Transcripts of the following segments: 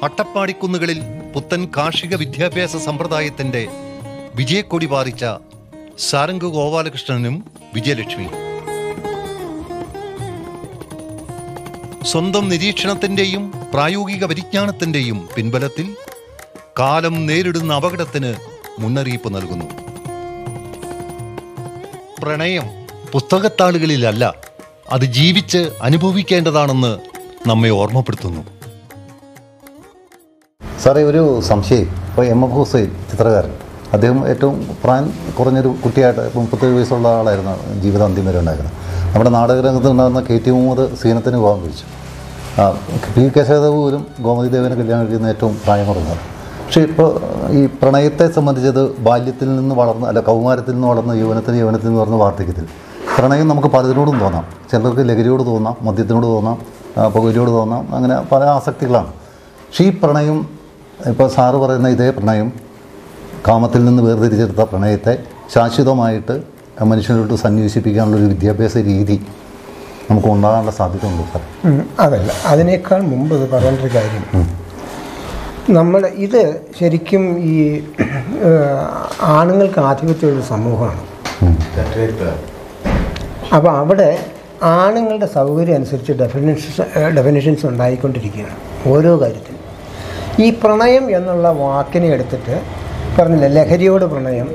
അട്ടപ്പാടിക്കുന്നുകളിൽ പുത്തൻ കാർഷിക വിദ്യാഭ്യാസ സമ്പ്രദായത്തിന്റെ വിജയക്കൊടി പാറിച്ച സാരംഗ് ഗോപാലകൃഷ്ണനും വിജയലക്ഷ്മി സ്വന്തം നിരീക്ഷണത്തിന്റെയും പ്രായോഗിക പരിജ്ഞാനത്തിന്റെയും പിൻബലത്തിൽ കാലം നേരിടുന്ന അപകടത്തിന് മുന്നറിയിപ്പ് നൽകുന്നു. പ്രണയം പുസ്തകത്താളുകളിലല്ല, അത് ജീവിച്ച് അനുഭവിക്കേണ്ടതാണെന്ന് നമ്മെ ഓർമ്മപ്പെടുത്തുന്നു. സാറേ, ഒരു സംശയം. ഇപ്പോൾ എം എഫ് ഹുസൈൻ ചിത്രകാരൻ, അദ്ദേഹം ഏറ്റവും പ്രായം കുറഞ്ഞൊരു കുട്ടിയായിട്ട് 37 വയസ്സുള്ള ആളായിരുന്നു ജീവിതം അന്ത്യം വരെ ഉണ്ടായിരുന്നത്. നമ്മുടെ നാടകരംഗത്ത് ഉണ്ടാകുന്ന KT മുഹമ്മദ് സീനത്തിന് വിവാഹം കഴിച്ചു. P. കേശവദേവ് പോലും ഗോമതി ദേവനെ കല്യാണം കഴിക്കുന്ന ഏറ്റവും പ്രായം കുറഞ്ഞത്. പക്ഷേ ഇപ്പോൾ ഈ പ്രണയത്തെ സംബന്ധിച്ചത് ബാല്യത്തിൽ നിന്ന് വളർന്ന്, അല്ല കൗമാരത്തിൽ നിന്ന് വളർന്ന് യൗവനത്തിൽ നിന്ന് വളർന്ന വാർദ്ധക്യത്തിൽ പ്രണയം നമുക്ക് പലതിനോടും തോന്നാം. ചിലർക്ക് ലഹരിയോട് തോന്നാം, മദ്യത്തിനോട് തോന്നാം, പുകയിലോട് തോന്നാം, അങ്ങനെ പല ആസക്തികളാണ്. പക്ഷേ ഈ പ്രണയം, ഇപ്പോൾ സാറ് പറയുന്ന ഇതേ പ്രണയം, കാമത്തിൽ നിന്ന് വേർതിരിച്ചെടുത്ത പ്രണയത്തെ ശാശ്വതമായിട്ട് മനുഷ്യനോട്ട് സന്വേഷിപ്പിക്കാനുള്ളൊരു വിദ്യാഭ്യാസ രീതി നമുക്ക് ഉണ്ടാകാനുള്ള സാധ്യത ഉണ്ട് സാർ. അതല്ല, അതിനേക്കാൾ മുമ്പ് ഇത് പറയേണ്ടൊരു കാര്യം, ഇത് ശരിക്കും ഈ ആണുങ്ങൾക്ക് ആധിപത്യമുള്ള സമൂഹമാണ്. അപ്പോൾ അവിടെ ആണുങ്ങളുടെ സൗകര്യം അനുസരിച്ച് ഡെഫിനിഷൻസ് ഉണ്ടായിക്കൊണ്ടിരിക്കുകയാണ് ഓരോ കാര്യത്തിനും. ഈ പ്രണയം എന്നുള്ള വാക്കിനെ എടുത്തിട്ട് പറഞ്ഞില്ല, ലഹരിയോട് പ്രണയം,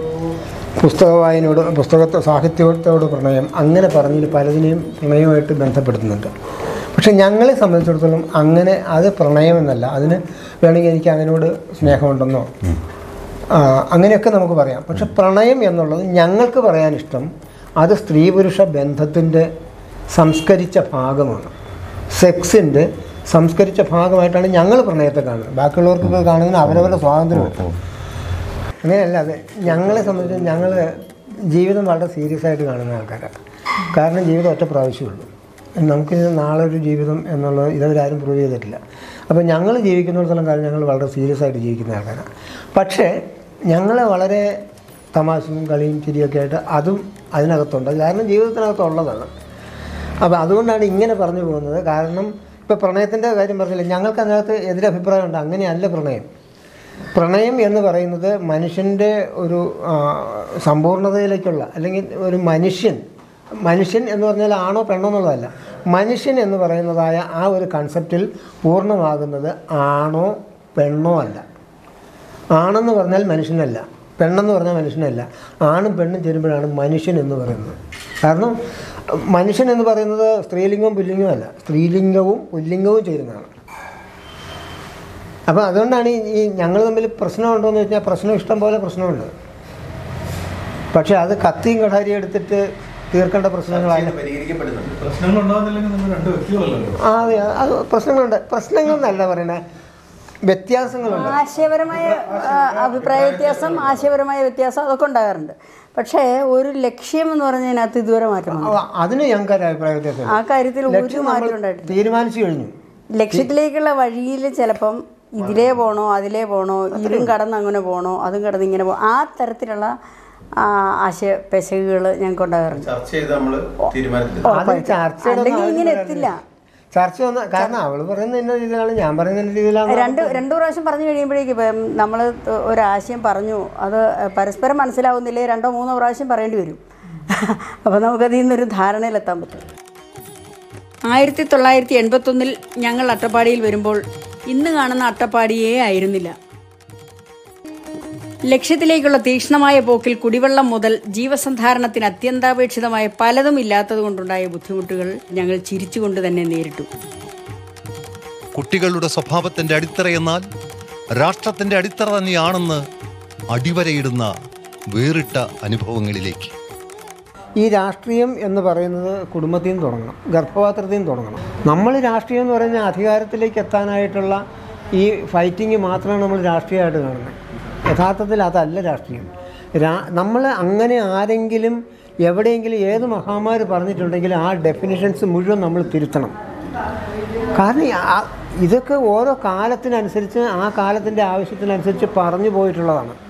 സാഹിത്യത്തോട് പ്രണയം, അങ്ങനെ പറഞ്ഞിട്ട് പലതിനെയും പ്രണയമായിട്ട് ബന്ധപ്പെടുത്തുന്നുണ്ട്. പക്ഷെ ഞങ്ങളെ സംബന്ധിച്ചിടത്തോളം അങ്ങനെ അത് പ്രണയമെന്നല്ല, അതിന് വേണമെങ്കിൽ എനിക്ക് അതിനോട് സ്നേഹമുണ്ടെന്നോ അങ്ങനെയൊക്കെ നമുക്ക് പറയാം. പക്ഷെ പ്രണയം എന്നുള്ളത് ഞങ്ങൾക്ക് പറയാനിഷ്ടം അത് സ്ത്രീ പുരുഷ ബന്ധത്തിൻ്റെ സംസ്കരിച്ച ഭാഗമാണ്, സെക്സിൻ്റെ സംസ്കരിച്ച ഭാഗമായിട്ടാണ് ഞങ്ങൾ പ്രണയത്തെ കാണുന്നത്. ബാക്കിയുള്ളവർക്ക് കാണുന്നതിന് അവരവരുടെ സ്വാതന്ത്ര്യമുണ്ട്. അങ്ങനെയല്ല, അത് ഞങ്ങളെ സംബന്ധിച്ച് ഞങ്ങൾ ജീവിതം വളരെ സീരിയസ് ആയിട്ട് കാണുന്ന ആൾക്കാരാണ്. കാരണം ജീവിതം ഒറ്റ പ്രാവശ്യമുള്ളൂ. നമുക്ക് നാളെ ഒരു ജീവിതം എന്നുള്ളത് ഇതവരാരും പ്രൂവ് ചെയ്തിട്ടില്ല. അപ്പോൾ ഞങ്ങൾ ജീവിക്കുന്നിടത്തോളം കാലം ഞങ്ങൾ വളരെ സീരിയസ് ആയിട്ട് ജീവിക്കുന്ന ആൾക്കാരാണ്. പക്ഷേ ഞങ്ങൾ വളരെ തമാശയും കളിയും ചിരിയൊക്കെ ആയിട്ട് അതും അതിനകത്തുണ്ട്. കാരണം ജീവിതത്തിനകത്തുള്ളതാണ്. അപ്പോൾ അതുകൊണ്ടാണ് ഇങ്ങനെ പറഞ്ഞു പോകുന്നത്. കാരണം ഇപ്പോൾ പ്രണയത്തിൻ്റെ കാര്യം പറഞ്ഞില്ല, ഞങ്ങൾക്ക് അതിനകത്ത് എതിരഭിപ്രായമുണ്ട്. അങ്ങനെയല്ല പ്രണയം. പ്രണയം എന്ന് പറയുന്നത് മനുഷ്യൻ്റെ ഒരു സമ്പൂർണ്ണതയിലേക്കുള്ള, അല്ലെങ്കിൽ ഒരു മനുഷ്യൻ എന്ന് പറഞ്ഞാൽ ആണോ പെണ്ണോ എന്നുള്ളതല്ല, മനുഷ്യൻ എന്ന് പറയുന്നതായ ആ ഒരു കൺസെപ്റ്റിൽ പൂർണ്ണമാകുന്നത് ആണോ പെണ്ണോ അല്ല. ആണെന്ന് പറഞ്ഞാൽ മനുഷ്യനല്ല, പെണ്ണെന്ന് പറഞ്ഞാൽ മനുഷ്യനല്ല. ആണും പെണ്ണും ചേരുമ്പോഴാണ് മനുഷ്യൻ എന്ന് പറയുന്നത്. കാരണം മനുഷ്യൻ എന്ന് പറയുന്നത് സ്ത്രീലിംഗവും പുല്ലിംഗവും അല്ല, സ്ത്രീലിംഗവും പുല്ലിംഗവും ചേരുന്നതാണ്. അപ്പോൾ അതുകൊണ്ടാണ് ഈ ഞങ്ങൾ തമ്മിൽ പ്രശ്നമുണ്ടോ എന്ന് വെച്ചാൽ പ്രശ്നം ഇഷ്ടം പോലെ പ്രശ്നമുണ്ട്. പക്ഷെ അത് കത്തിയും കഠാരിയും എടുത്തിട്ട് തീർക്കേണ്ട പ്രശ്നങ്ങളാണ്. അതെ, അത് പ്രശ്നങ്ങളുണ്ട്. പ്രശ്നങ്ങളെന്നല്ല പറയണേ, വ്യത്യാസങ്ങളുണ്ട്. ആശയപരമായ അഭിപ്രായ വ്യത്യാസം, ആശയപരമായ വ്യത്യാസം അതൊക്കെ ഉണ്ടാകാറുണ്ട്. പക്ഷേ ഒരു ലക്ഷ്യം എന്ന് പറഞ്ഞതിനകത്ത് ഇതുവരെ മാറ്റം, അതിന് ഞങ്ങൾക്ക് അഭിപ്രായ വ്യത്യാസം. ആ കാര്യത്തിൽ ഒരു മാറ്റം ഉണ്ടായിട്ടില്ല. തീരുമാനിച്ചു കഴിഞ്ഞു. ലക്ഷ്യത്തിലേക്കുള്ള വഴിയിൽ ചിലപ്പം ഇതിലേ പോകണോ അതിലേ പോകണോ, ഇതും കടന്ന് അങ്ങനെ പോകണോ അതും കടന്ന് ഇങ്ങനെ പോകണം, ആ തരത്തിലുള്ള ആശയ പെശകുകൾ ഞങ്ങൾക്ക് ഉണ്ടാകാറുണ്ട്. അല്ലെങ്കിൽ ഇങ്ങനെ എത്തില്ല. ചർച്ച വന്ന കാരണം അവൾ പറയുന്ന രീതിയിലാണ്, ഞാൻ പറയുന്ന രീതിയിലാണ്. രണ്ടു പ്രാവശ്യം പറഞ്ഞു കഴിയുമ്പോഴേക്കും നമ്മൾ ഒരാശയം പറഞ്ഞു, അത് പരസ്പരം മനസ്സിലാവുന്നില്ലേ 2-3 പ്രാവശ്യം പറയേണ്ടി വരും. അപ്പോൾ നമുക്കതിൽ നിന്നൊരു ധാരണയിലെത്താൻ പറ്റും. 1981 ഞങ്ങൾ അട്ടപ്പാടിയിൽ വരുമ്പോൾ ഇന്ന് കാണുന്ന അട്ടപ്പാടിയേ ആയിരുന്നില്ല. ലക്ഷ്യത്തിലേക്കുള്ള തീക്ഷ്ണമായ പോക്കിൽ കുടിവെള്ളം മുതൽ ജീവസന്ധാരണത്തിന് അത്യന്താപേക്ഷിതമായ പലതും ഇല്ലാത്തത് കൊണ്ടുണ്ടായ ബുദ്ധിമുട്ടുകൾ ഞങ്ങൾ ചിരിച്ചുകൊണ്ട് തന്നെ നേരിട്ടു. കുട്ടികളുടെ സ്വഭാവത്തിന്റെ അടിത്തറയെന്നാൽ രാഷ്ട്രത്തിന്റെ അടിത്തറ തന്നെയാണെന്ന് അടിവരയിടുന്ന വേറിട്ട അനുഭവങ്ങളിലേക്ക്. ഈ രാഷ്ട്രീയം എന്ന് പറയുന്നത് കുടുംബത്തിൽ നിന്ന് തുടങ്ങണം, ഗർഭപാത്രത്തിൽ നിന്ന് തുടങ്ങണം. നമ്മൾ രാഷ്ട്രീയം എന്ന് പറഞ്ഞാൽ അധികാരത്തിലേക്ക് എത്താനായിട്ടുള്ള ഈ ഫൈറ്റിങ് മാത്രമാണ് നമ്മൾ രാഷ്ട്രീയമായിട്ട് കാണുന്നത്. യഥാർത്ഥത്തിൽ അതല്ല രാഷ്ട്രീയം. നമ്മൾ അങ്ങനെ ആരെങ്കിലും എവിടെയെങ്കിലും ഏത് മഹാന്മാർ പറഞ്ഞിട്ടുണ്ടെങ്കിൽ ആ ഡെഫിനിഷൻസ് മുഴുവൻ നമ്മൾ തിരുത്തണം. കാരണം ഇതൊക്കെ ഓരോ കാലത്തിനനുസരിച്ച് ആ കാലത്തിൻ്റെ ആവശ്യത്തിനനുസരിച്ച് പറഞ്ഞു പോയിട്ടുള്ളതാണ്.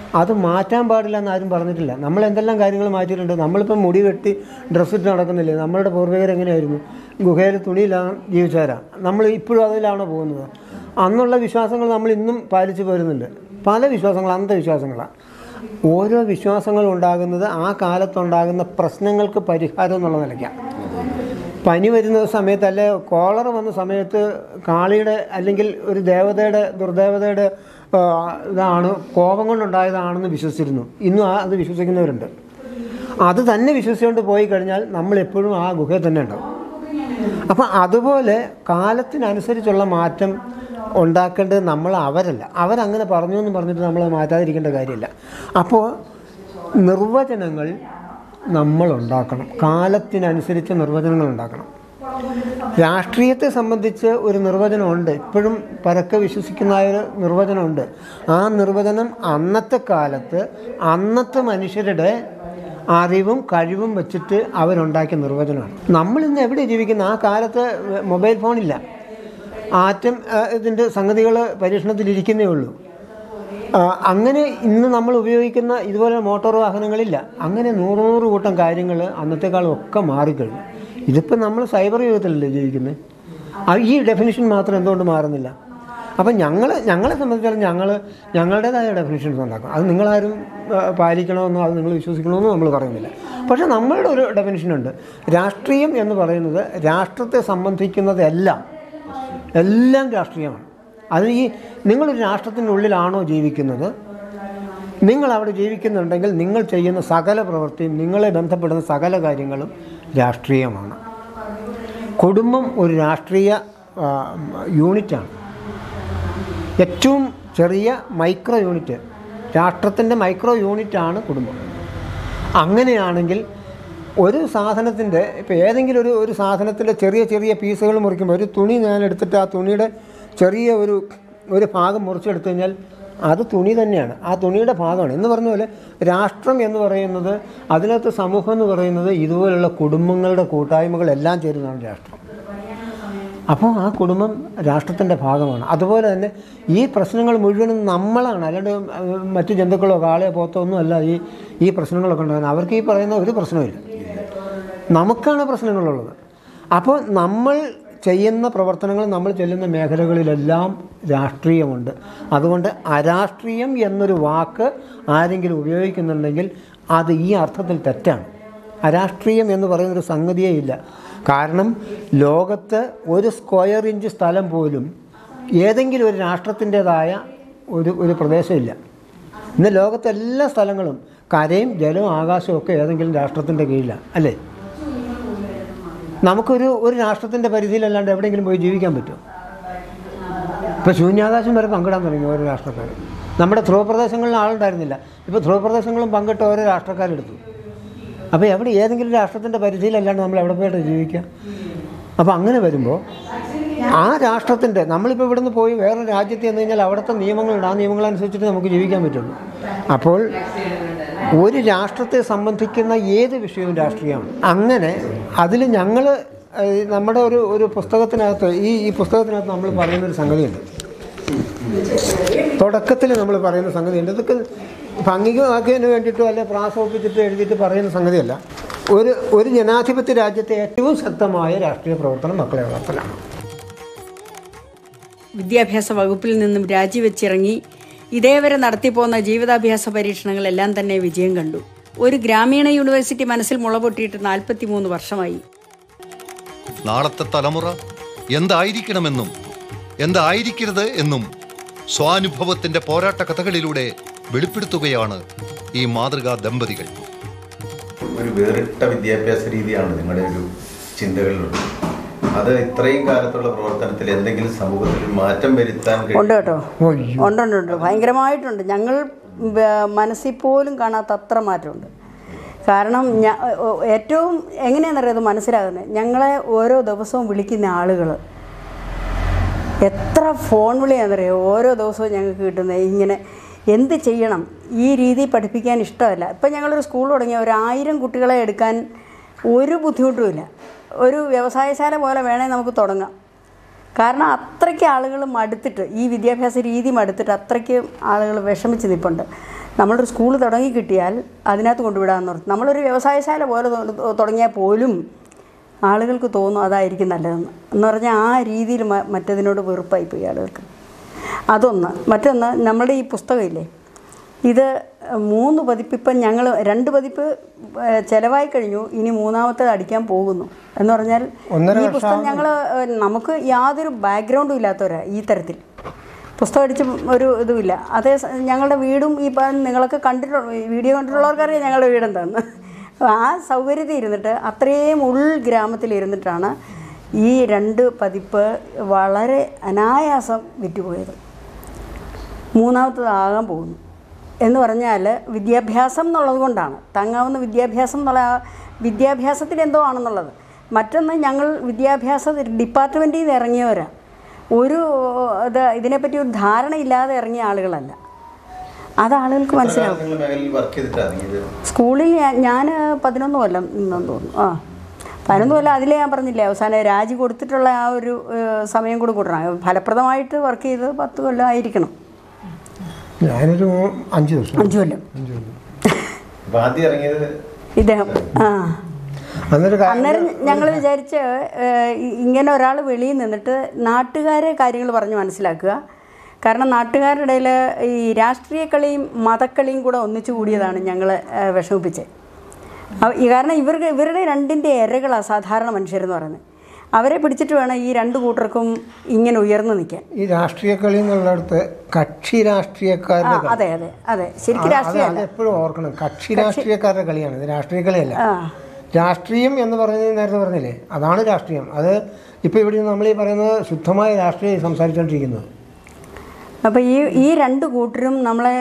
അത് മാറ്റാൻ പാടില്ല എന്ന് ആരും പറഞ്ഞിട്ടില്ല. നമ്മൾ എന്തെല്ലാം കാര്യങ്ങൾ മാറ്റിയിട്ടുണ്ട്. നമ്മളിപ്പം മുടി വെട്ടി ഡ്രസ്സിട്ട് നടക്കുന്നില്ലേ? നമ്മളുടെ പൂർവികരെങ്ങനെയായിരുന്നു? ഗുഹയിൽ തുണിയിലാണ് ജീവിച്ചവരാ. നമ്മൾ ഇപ്പോഴും അതിലാണോ പോകുന്നത്? അന്നുള്ള വിശ്വാസങ്ങൾ നമ്മൾ ഇന്നും പാലിച്ചു പോരുന്നുണ്ട്. പല വിശ്വാസങ്ങൾ അന്ധവിശ്വാസങ്ങളാണ്. ഓരോ വിശ്വാസങ്ങളും ഉണ്ടാകുന്നത് ആ കാലത്തുണ്ടാകുന്ന പ്രശ്നങ്ങൾക്ക് പരിഹാരം എന്നുള്ള നിലയ്ക്കാണ്. പനി വരുന്ന സമയത്ത്, അല്ലെ കോളറ വന്ന സമയത്ത് കാളിയുടെ അല്ലെങ്കിൽ ഒരു ദേവതയുടെ ദുർദേവതയുടെ ഇതാണ്, കോപം കൊണ്ടുണ്ടായതാണെന്ന് വിശ്വസിച്ചിരുന്നു. ഇന്നും അത് വിശ്വസിക്കുന്നവരുണ്ട്. അത് തന്നെ വിശ്വസിച്ചുകൊണ്ട് പോയി കഴിഞ്ഞാൽ നമ്മളെപ്പോഴും ആ ഗുഹയിൽ തന്നെ ഉണ്ടാവും. അപ്പം അതുപോലെ കാലത്തിനനുസരിച്ചുള്ള മാറ്റം ഉണ്ടാക്കേണ്ടത് അവരല്ല. അവരങ്ങനെ പറഞ്ഞു എന്ന് പറഞ്ഞിട്ട് നമ്മൾ മാറ്റാതിരിക്കേണ്ട കാര്യമില്ല. അപ്പോൾ നിർവചനങ്ങൾ നമ്മൾ ഉണ്ടാക്കണം. കാലത്തിനനുസരിച്ച് നിർവചനങ്ങൾ ഉണ്ടാക്കണം. രാഷ്ട്രീയത്തെ സംബന്ധിച്ച് ഒരു നിർവചനമുണ്ട്. ഇപ്പോഴും പരക്കെ വിശ്വസിക്കുന്ന ഒരു നിർവചനമുണ്ട്. ആ നിർവചനം അന്നത്തെ കാലത്ത് അന്നത്തെ മനുഷ്യരുടെ അറിവും കഴിവും വെച്ചിട്ട് അവരുണ്ടാക്കിയ നിർവചനമാണ്. നമ്മളിന്ന് എവിടെ ജീവിക്കുന്നത്? ആ കാലത്ത് മൊബൈൽ ഫോണില്ല. ആറ്റം ഇതിൻ്റെ സംഗതികൾ പരീക്ഷണത്തിലിരിക്കുന്നേ ഉള്ളൂ. അങ്ങനെ ഇന്ന് നമ്മൾ ഉപയോഗിക്കുന്ന ഇതുപോലെ മോട്ടോർ വാഹനങ്ങളില്ല. അങ്ങനെ 100 കൂട്ടം കാര്യങ്ങൾ അന്നത്തെക്കാളും ഒക്കെ മാറിക്കഴിഞ്ഞു. ഇതിപ്പോൾ നമ്മൾ സൈബർ യുഗത്തിലല്ലേ ജീവിക്കുന്നത്. ഈ ഡെഫിനിഷൻ മാത്രം എന്തുകൊണ്ട് മാറുന്നില്ല? അപ്പം ഞങ്ങളെ സംബന്ധിച്ചാലും ഞങ്ങളുടേതായ ഡെഫിനിഷൻസ് ഉണ്ടാക്കും. അത് നിങ്ങളാരും പാലിക്കണമെന്നോ അത് നിങ്ങൾ വിശ്വസിക്കണമെന്നോ നമ്മൾ പറയുന്നില്ല. പക്ഷേ നമ്മളുടെ ഒരു ഡെഫിനിഷനുണ്ട്. രാഷ്ട്രീയം എന്ന് പറയുന്നത് രാഷ്ട്രത്തെ സംബന്ധിക്കുന്നതെല്ലാം രാഷ്ട്രീയമാണ്. അത് നിങ്ങളൊരു രാഷ്ട്രത്തിനുള്ളിലാണോ ജീവിക്കുന്നത്? നിങ്ങൾ അവിടെ ജീവിക്കുന്നുണ്ടെങ്കിൽ നിങ്ങൾ ചെയ്യുന്ന സകല പ്രവൃത്തിയും നിങ്ങളെ ബന്ധപ്പെടുന്ന സകല കാര്യങ്ങളും രാഷ്ട്രീയമാണ്. കുടുംബം ഒരു രാഷ്ട്രീയ യൂണിറ്റാണ്. ഏറ്റവും ചെറിയ മൈക്രോ യൂണിറ്റ്, രാഷ്ട്രത്തിൻ്റെ മൈക്രോ യൂണിറ്റാണ് കുടുംബം. അങ്ങനെയാണെങ്കിൽ ഒരു സാധനത്തിൻ്റെ ഇപ്പോൾ ഏതെങ്കിലും ഒരു സാധനത്തിൻ്റെ ചെറിയ പീസുകൾ മുറിക്കുമ്പോൾ, ഒരു തുണി ഞാൻ എടുത്തിട്ട് ആ തുണിയുടെ ചെറിയ ഒരു ഭാഗം മുറിച്ചെടുത്തു കഴിഞ്ഞാൽ അത് തുണി തന്നെയാണ്, ആ തുണിയുടെ ഭാഗമാണ് എന്ന് പറഞ്ഞ പോലെ രാഷ്ട്രം എന്ന് പറയുന്നത്, അതിനകത്ത് സമൂഹം എന്ന് പറയുന്നത് ഇതുപോലുള്ള കുടുംബങ്ങളുടെ കൂട്ടായ്മകളെല്ലാം ചേരുന്നതാണ് രാഷ്ട്രം. അപ്പോൾ ആ കുടുംബം രാഷ്ട്രത്തിൻ്റെ ഭാഗമാണ്. അതുപോലെ തന്നെ ഈ പ്രശ്നങ്ങൾ മുഴുവനും നമ്മളാണ്, അല്ലാണ്ട് മറ്റു ജന്തുക്കളോ കാളയോ പോത്തോ ഒന്നും അല്ല ഈ പ്രശ്നങ്ങളൊക്കെ ഉണ്ടാകുന്നത്. അവർക്ക് ഈ പറയുന്ന ഒരു പ്രശ്നമില്ല, നമുക്കാണ് പ്രശ്നങ്ങളുള്ളത്. അപ്പോൾ നമ്മൾ ചെയ്യുന്ന പ്രവർത്തനങ്ങൾ, നമ്മൾ ചെല്ലുന്ന മേഖലകളിലെല്ലാം രാഷ്ട്രീയമുണ്ട്. അതുകൊണ്ട് അരാഷ്ട്രീയം എന്നൊരു വാക്ക് ആരെങ്കിലും ഉപയോഗിക്കുന്നുണ്ടെങ്കിൽ അത് ഈ അർത്ഥത്തിൽ തെറ്റാണ്. അരാഷ്ട്രീയം എന്ന് പറയുന്നൊരു സംഗതിയേ ഇല്ല. കാരണം ലോകത്ത് ഒരു സ്ക്വയർ ഇഞ്ച് സ്ഥലം പോലും ഏതെങ്കിലും ഒരു രാഷ്ട്രത്തിൻ്റേതായ ഒരു പ്രദേശമില്ല. ഇന്ന് ലോകത്തെ എല്ലാ സ്ഥലങ്ങളും കരയും ജലവും ആകാശവും ഒക്കെ ഏതെങ്കിലും രാഷ്ട്രത്തിൻ്റെ കീഴിലാണ്, അല്ലേ? നമുക്കൊരു രാഷ്ട്രത്തിൻ്റെ പരിധിയിലല്ലാണ്ട് എവിടെയെങ്കിലും പോയി ജീവിക്കാൻ പറ്റുമോ? ഇപ്പോൾ ശൂന്യാകാശം വരെ പങ്കിടാൻ തുടങ്ങി ഓരോ രാഷ്ട്രക്കാർ. നമ്മുടെ ധ്രുവ പ്രദേശങ്ങളിൽ ആളുണ്ടായിരുന്നില്ല, ഇപ്പോൾ ധ്രുവ പ്രദേശങ്ങളും പങ്കിട്ട് ഓരോ രാഷ്ട്രക്കാരെടുത്തു. അപ്പോൾ ഏതെങ്കിലും രാഷ്ട്രത്തിൻ്റെ പരിധിയിലല്ലാണ്ട് നമ്മൾ എവിടെ പോയിട്ട് ജീവിക്കുക? അപ്പോൾ അങ്ങനെ വരുമ്പോൾ ആ രാഷ്ട്രത്തിൻ്റെ, നമ്മളിപ്പോൾ ഇവിടുന്ന് പോയി വേറൊരു രാജ്യത്ത് ചെന്ന് കഴിഞ്ഞാൽ അവിടുത്തെ നിയമങ്ങളുണ്ട്, ആ നിയമങ്ങളനുസരിച്ചിട്ട് നമുക്ക് ജീവിക്കാൻ പറ്റുള്ളൂ. അപ്പോൾ ഒരു രാഷ്ട്രത്തെ സംബന്ധിക്കുന്ന ഏത് വിഷയവും രാഷ്ട്രീയമാണ്. അങ്ങനെ അതിൽ ഞങ്ങൾ നമ്മുടെ ഒരു പുസ്തകത്തിനകത്ത് ഈ പുസ്തകത്തിനകത്ത് നമ്മൾ പറയുന്നൊരു സംഗതിയുണ്ട്. തുടക്കത്തിൽ നമ്മൾ പറയുന്ന സംഗതിയുണ്ട്. ഇതൊക്കെ ഭംഗികമാക്കിയതിന് വേണ്ടിയിട്ടോ അല്ലെ പ്രാസോപ്പിച്ചിട്ട് എഴുതിയിട്ട് പറയുന്ന സംഗതിയല്ല. ഒരു ജനാധിപത്യ രാജ്യത്തെ ഏറ്റവും ശക്തമായ രാഷ്ട്രീയ പ്രവർത്തനം മക്കളെ വളർത്തലാണ്. വിദ്യാഭ്യാസ വകുപ്പിൽ നിന്നും രാജിവെച്ചിറങ്ങി ഇതേവരെ നടത്തിപ്പോന്ന ജീവിതാഭ്യാസ പരീക്ഷണങ്ങളെല്ലാം തന്നെ വിജയം കണ്ടു. ഒരു ഗ്രാമീണ യൂണിവേഴ്സിറ്റി മനസ്സിൽ മുളപൊട്ടിയിട്ട് 43 വർഷമായി. നാളത്തെ തലമുറ എന്തായിരിക്കണമെന്നും എന്തായിരിക്കരുത് എന്നും സ്വാനുഭവത്തിന്റെ പോരാട്ട കഥകളിലൂടെ വെളിപ്പെടുത്തുകയാണ് ഈ മാതൃകാ ദമ്പതികൾ. ഒരു വേറിട്ട വിദ്യാഭ്യാസ രീതിയാണ് നിങ്ങളുടെ ഒരു ചിന്തകളിലുള്ളത്. അത് ഇത്രയും കാലത്തുള്ള പ്രവർത്തനത്തിൽ എന്തെങ്കിലും സമൂഹത്തിൽ മാറ്റം വരുത്താൻ ഉണ്ട് കേട്ടോ, ഉണ്ട് ഭയങ്കരമായിട്ടുണ്ട്. ഞങ്ങൾ മനസ്സിൽ പോലും കാണാത്ത അത്ര മാറ്റമുണ്ട്. കാരണം ഏറ്റവും എങ്ങനെയാണെന്നറിയാം മനസ്സിലാകുന്നത്, ഞങ്ങളെ ഓരോ ദിവസവും വിളിക്കുന്ന ആളുകൾ എത്ര ഫോൺ വിളിയാണെന്നറിയോ ഓരോ ദിവസവും ഞങ്ങൾക്ക് കിട്ടുന്നത്. ഇങ്ങനെ എന്ത് ചെയ്യണം, ഈ രീതി പഠിപ്പിക്കാൻ ഇഷ്ടമല്ല. ഇപ്പം ഞങ്ങളൊരു സ്കൂൾ തുടങ്ങിയ 1000 കുട്ടികളെ എടുക്കാൻ ഒരു ബുദ്ധിമുട്ടുമില്ല. ഒരു വ്യവസായശാല പോലെ വേണേൽ നമുക്ക് തുടങ്ങാം. കാരണം അത്രയ്ക്ക് ആളുകൾ മടുത്തിട്ട്, ഈ വിദ്യാഭ്യാസ രീതി മടുത്തിട്ട് അത്രയ്ക്ക് ആളുകൾ വിഷമിച്ച് നിൽപ്പുണ്ട്. നമ്മളൊരു സ്കൂൾ തുടങ്ങി കിട്ടിയാൽ അതിനകത്ത് കൊണ്ടുവിടാമെന്ന് പറഞ്ഞു. നമ്മളൊരു വ്യവസായശാല പോലെ തുടങ്ങിയാൽ പോലും ആളുകൾക്ക് തോന്നും അതായിരിക്കും നല്ലതെന്ന്. എന്ന് പറഞ്ഞാൽ ആ രീതിയിൽ മറ്റതിനോട് വെറുപ്പായിപ്പോയി ആളുകൾക്ക്. അതൊന്ന്. മറ്റൊന്ന്, നമ്മുടെ ഈ പുസ്തകമില്ലേ, ഇത് 3 പതിപ്പ്, ഇപ്പം ഞങ്ങൾ 2 പതിപ്പ് ചിലവായി കഴിഞ്ഞു, ഇനി 3ാമത്തേത് അടിക്കാൻ പോകുന്നു. എന്ന് പറഞ്ഞാൽ ഈ പുസ്തകം നമുക്ക് യാതൊരു ബാക്ക്ഗ്രൗണ്ടും ഇല്ലാത്തവരാ ഈ തരത്തിൽ പുസ്തകം അടിച്ച് ഒരു ഇതുമില്ല. അതേ ഞങ്ങളുടെ വീടും ഈ നിങ്ങളൊക്കെ വീഡിയോ കണ്ടിട്ടുള്ളവർക്കറിയാം ഞങ്ങളുടെ വീടെന്താന്ന്. ആ സൗകര്യത്തിൽ ഇരുന്നിട്ട് അത്രയും ഉൾഗ്രാമത്തിലിരുന്നിട്ടാണ് ഈ 2 പതിപ്പ് വളരെ അനായാസം വിറ്റുപോയത്. 3ാമത്തത് ആകാൻ പോകുന്നു. എന്ന് പറഞ്ഞാൽ വിദ്യാഭ്യാസം എന്നുള്ളത് കൊണ്ടാണ്, താങ്ങാവുന്ന വിദ്യാഭ്യാസം എന്നുള്ള വിദ്യാഭ്യാസത്തിന് എന്തോ ആണെന്നുള്ളത്. മറ്റൊന്ന്, ഞങ്ങൾ വിദ്യാഭ്യാസ ഡിപ്പാർട്ട്മെൻറ്റിൽ നിന്ന് ഇറങ്ങിയവരാണ്. ഇതിനെപ്പറ്റി ഒരു ധാരണയില്ലാതെ ഇറങ്ങിയ ആളുകളല്ല. അത് ആളുകൾക്ക് മനസ്സിലാവും. സ്കൂളിൽ ഞാൻ 11 കൊല്ലം നിന്നെന്ന് തോന്നുന്നു. 11 കൊല്ലം. അതിലേ ഞാൻ പറഞ്ഞില്ലേ, അവസാനം രാജി കൊടുത്തിട്ടുള്ള ആ ഒരു സമയം കൂടെ കൂട്ടണം. ഫലപ്രദമായിട്ട് വർക്ക് ചെയ്തത് 10 കൊല്ലം ആയിരിക്കണം. ഞാനൊരു 5 കൊല്ലം. ഇദ്ദേഹം അന്നേരം ഞങ്ങൾ വിചാരിച്ച് ഇങ്ങനെ ഒരാൾ വെളിയിൽ നിന്നിട്ട് നാട്ടുകാരെ കാര്യങ്ങൾ പറഞ്ഞ് മനസ്സിലാക്കുക. കാരണം നാട്ടുകാരുടെ ഇടയിൽ ഈ രാഷ്ട്രീയ കളിയും മതക്കളിയും കൂടെ ഒന്നിച്ചു കൂടിയതാണ് ഞങ്ങളെ വിഷമിപ്പിച്ചത്. കാരണം ഇവരുടെ 2ൻ്റെ ഇരകളാണ് സാധാരണ മനുഷ്യരെന്ന് പറയുന്നത്. അവരെ പിടിച്ചിട്ട് വേണം ഈ 2 കൂട്ടർക്കും ഇങ്ങനെ ഉയർന്നു നിൽക്കാൻ. ഈ രാഷ്ട്രീയ കളി എന്നുള്ളിടത്ത് കക്ഷി രാഷ്ട്രീയക്കാരുടെ അതെ അതെ അതെ ശരിക്കും രാഷ്ട്രീയം എപ്പോഴും ഓർക്കണം. കക്ഷി രാഷ്ട്രീയക്കാരുടെ കളിയാണ് ഇത്, രാഷ്ട്രീയ കളിയല്ല. രാഷ്ട്രീയം എന്ന് പറഞ്ഞത് നേരത്തെ പറഞ്ഞില്ലേ, അതാണ് രാഷ്ട്രീയം. അത് ഇപ്പോൾ ഇവിടെ നമ്മൾ ഈ പറയുന്നത് ശുദ്ധമായ രാഷ്ട്രീയം സംസാരിച്ചുകൊണ്ടിരിക്കുന്നത്. അപ്പോൾ ഈ 2 കൂട്ടരും നമ്മളെ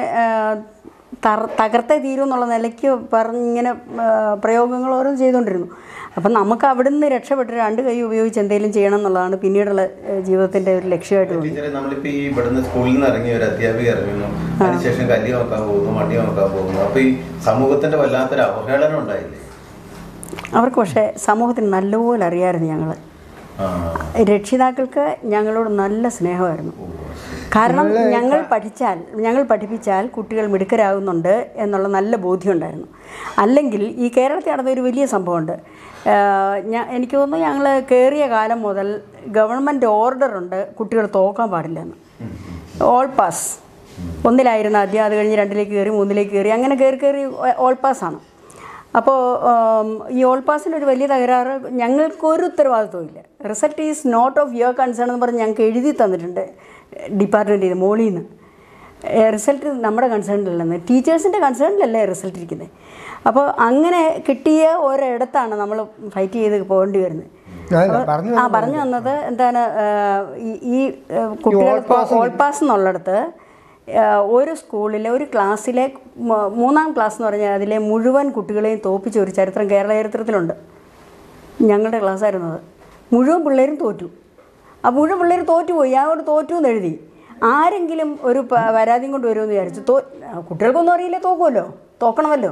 തകർത്തേ തീരും എന്നുള്ള നിലയ്ക്ക് പറഞ്ഞിങ്ങനെ പ്രയോഗങ്ങൾ ഓരോ ചെയ്തുകൊണ്ടിരുന്നു. അപ്പം നമുക്ക് അവിടെ നിന്ന് രക്ഷപ്പെട്ട് 2 കൈ ഉപയോഗിച്ച് എന്തെങ്കിലും ചെയ്യണം എന്നുള്ളതാണ് പിന്നീടുള്ള ജീവിതത്തിൻ്റെ ഒരു ലക്ഷ്യമായിട്ട് തോന്നുന്നത്. നമ്മളിപ്പോൾ ഈ ഇവിടുന്ന് സ്കൂളിൽ നിന്ന് ഇറങ്ങിയ ഒരു അധ്യാപിക ഇറങ്ങുന്നു, അതിനുശേഷം കല്ല് നോക്കാൻ പോകുന്നു, മടി നോക്കാൻ പോകുന്നു. അപ്പോൾ ഈ സമൂഹത്തിൻ്റെ വല്ലാത്തൊരു അവഹേളനം ഉണ്ടായില്ലേ അവർക്ക്? പക്ഷേ സമൂഹത്തിന് നല്ലപോലെ അറിയാമായിരുന്നു. ഞങ്ങൾ രക്ഷിതാക്കൾക്ക് ഞങ്ങളോട് നല്ല സ്നേഹമായിരുന്നു. കാരണം ഞങ്ങൾ പഠിപ്പിച്ചാൽ കുട്ടികൾ മിടുക്കരാകുന്നുണ്ട് എന്നുള്ള നല്ല ബോധ്യമുണ്ടായിരുന്നു. അല്ലെങ്കിൽ ഈ കേരളത്തിൽ നടന്ന ഒരു വലിയ സംഭവമുണ്ട്. എനിക്ക് തോന്നുന്നു ഞങ്ങൾ കയറിയ കാലം മുതൽ ഗവൺമെൻറ് ഓർഡറുണ്ട് കുട്ടികൾ തോക്കാൻ പാടില്ലെന്ന്. ഓൾ പാസ് 1-ലായിരുന്നു ആദ്യം, അത് കഴിഞ്ഞ് 2-ലേക്ക് കയറി, 3-ലേക്ക് കയറി, അങ്ങനെ കയറി ഓൾ പാസ്സാണ്. അപ്പോൾ ഈ ഓൾ പാസിനൊരു വലിയ തകരാറ്, ഞങ്ങൾക്കൊരു ഉത്തരവാദിത്വം ഇല്ല. Result is not of your concern എന്ന് പറഞ്ഞ് ഞങ്ങൾക്ക് എഴുതി തന്നിട്ടുണ്ട് ഡിപ്പാർട്ട്മെൻറ്റിൽ നിന്ന്, മോളിൽ നിന്ന്. റിസൾട്ട് നമ്മുടെ കൺസേണിലല്ലെന്ന്, ടീച്ചേഴ്സിൻ്റെ കൺസേണിലല്ലേ റിസൾട്ട് ഇരിക്കുന്നത്. അപ്പോൾ അങ്ങനെ കിട്ടിയ ഒരിടത്താണ് നമ്മൾ ഫൈറ്റ് ചെയ്ത് പോകേണ്ടി വരുന്നത്. പറഞ്ഞു വന്നത് എന്താണ്, ഈ കുട്ടികൾക്ക് ഓൾ പാസ് എന്നുള്ളിടത്ത് ഒരു സ്കൂളിലെ ഒരു ക്ലാസ്സിലെ 3-ാം ക്ലാസ് എന്ന് പറഞ്ഞാൽ അതിലെ മുഴുവൻ കുട്ടികളെയും തോപ്പിച്ച ഒരു ചരിത്രം കേരള ചരിത്രത്തിലുണ്ട്. ഞങ്ങളുടെ ക്ലാസ്സായിരുന്നത്. മുഴുവൻ പിള്ളേരും തോറ്റു. ആ മുഴുവൻ പിള്ളേർ തോറ്റുപോയി. അതോട് തോറ്റു എന്ന് എഴുതി. ആരെങ്കിലും ഒരു പരാതിയും കൊണ്ട് വരുമെന്ന് വിചാരിച്ചു. കുട്ടികൾക്കൊന്നും അറിയില്ല, തോക്കുമല്ലോ, തോക്കണമല്ലോ,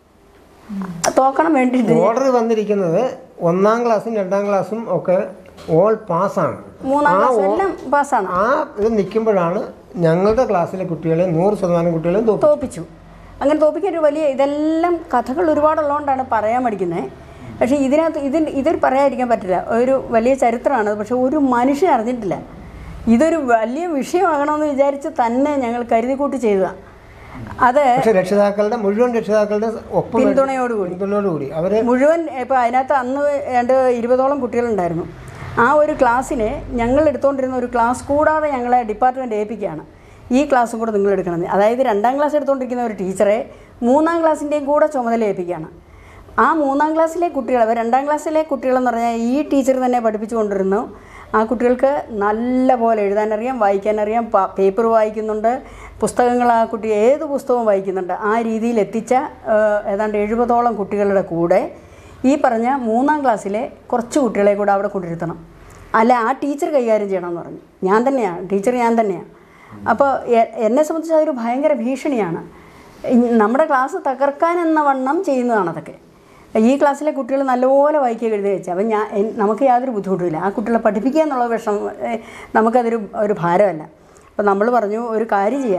തോക്കണം വേണ്ടിയിട്ട് ഓർഡർ വന്നിരിക്കുന്നത് 1-ാം ക്ലാസ്സും 2-ാം ക്ലാസ്സും ഒക്കെ ഓൾ പാസ്സാണ്, 3-ാം ക്ലാസ് എല്ലാം പാസ്സാണ്. ആ ഇത് നിൽക്കുമ്പോഴാണ് ഞങ്ങളുടെ ക്ലാസ്സിലെ കുട്ടികളെ 100% കുട്ടികളെയും തോപ്പിച്ചു. അങ്ങനെ തോപ്പിക്കാൻ ഒരു വലിയ ഇതെല്ലാം കഥകൾ ഒരുപാടുള്ളതുകൊണ്ടാണ് പറയാൻ പഠിക്കുന്നത്. പക്ഷേ ഇതിനകത്ത് ഇതൊരു പറയാതിരിക്കാൻ പറ്റില്ല. ഒരു വലിയ ചരിത്രമാണ്. പക്ഷെ ഒരു മനുഷ്യൻ അറിഞ്ഞിട്ടില്ല. ഇതൊരു വലിയ വിഷയമാകണമെന്ന് വിചാരിച്ച് തന്നെ ഞങ്ങൾ കരുതിക്കൂട്ടി ചെയ്തതാണ്. അത് മുഴുവൻ രക്ഷിതാക്കളുടെ പിന്തുണയോടുകൂടി അവർ മുഴുവൻ. ഇപ്പോൾ അതിനകത്ത് അന്ന് 20ഓളം കുട്ടികളുണ്ടായിരുന്നു. ആ ഒരു ക്ലാസ്സിനെ ഞങ്ങൾ എടുത്തുകൊണ്ടിരുന്ന ഒരു ക്ലാസ് കൂടാതെ ഞങ്ങളെ ഡിപ്പാർട്ട്മെൻറ്റ് ഏൽപ്പിക്കുകയാണ്, ഈ ക്ലാസ്സും കൂടെ നിങ്ങൾ എടുക്കണം. അതായത് 2-ാം ക്ലാസ് എടുത്തുകൊണ്ടിരിക്കുന്ന ഒരു ടീച്ചറെ 3-ാം ക്ലാസ്സിൻ്റെയും കൂടെ ചുമതല ഏൽപ്പിക്കുകയാണ്. ആ 3-ാം ക്ലാസ്സിലെ കുട്ടികൾ, 2-ാം ക്ലാസ്സിലെ കുട്ടികളെന്ന് പറഞ്ഞാൽ ഈ ടീച്ചർ തന്നെ പഠിപ്പിച്ചു കൊണ്ടിരുന്നു. ആ കുട്ടികൾക്ക് നല്ല പോലെ എഴുതാനറിയാം, വായിക്കാനറിയാം, പേപ്പർ വായിക്കുന്നുണ്ട്, പുസ്തകങ്ങൾ ആ കുട്ടി ഏത് പുസ്തകവും വായിക്കുന്നുണ്ട്. ആ രീതിയിൽ എത്തിച്ച ഏതാണ്ട് 70ഓളം കുട്ടികളുടെ കൂടെ ഈ പറഞ്ഞ 3-ാം ക്ലാസ്സിലെ കുറച്ച് കുട്ടികളെ കൂടെ അവിടെ കൊണ്ടിരുത്തണം. അല്ല, ആ ടീച്ചർ കൈകാര്യം ചെയ്യണമെന്ന് പറഞ്ഞു. ഞാൻ തന്നെയാണ്. അപ്പോൾ എന്നെ സംബന്ധിച്ച് അതൊരു ഭയങ്കര ഭീഷണിയാണ്. നമ്മുടെ ക്ലാസ് തകർക്കാനെന്ന വണ്ണം ചെയ്യുന്നതാണ് അതൊക്കെ. ഈ ക്ലാസ്സിലെ കുട്ടികൾ നല്ലപോലെ വായിക്കുക, എഴുതി വെച്ചാൽ അപ്പം നമുക്ക് യാതൊരു ബുദ്ധിമുട്ടുമില്ല. ആ കുട്ടികളെ പഠിപ്പിക്കുക എന്നുള്ള വിഷമം നമുക്കതൊരു ഭാരമല്ല. അപ്പോൾ നമ്മൾ പറഞ്ഞു ഒരു കാര്യം ചെയ്യാം,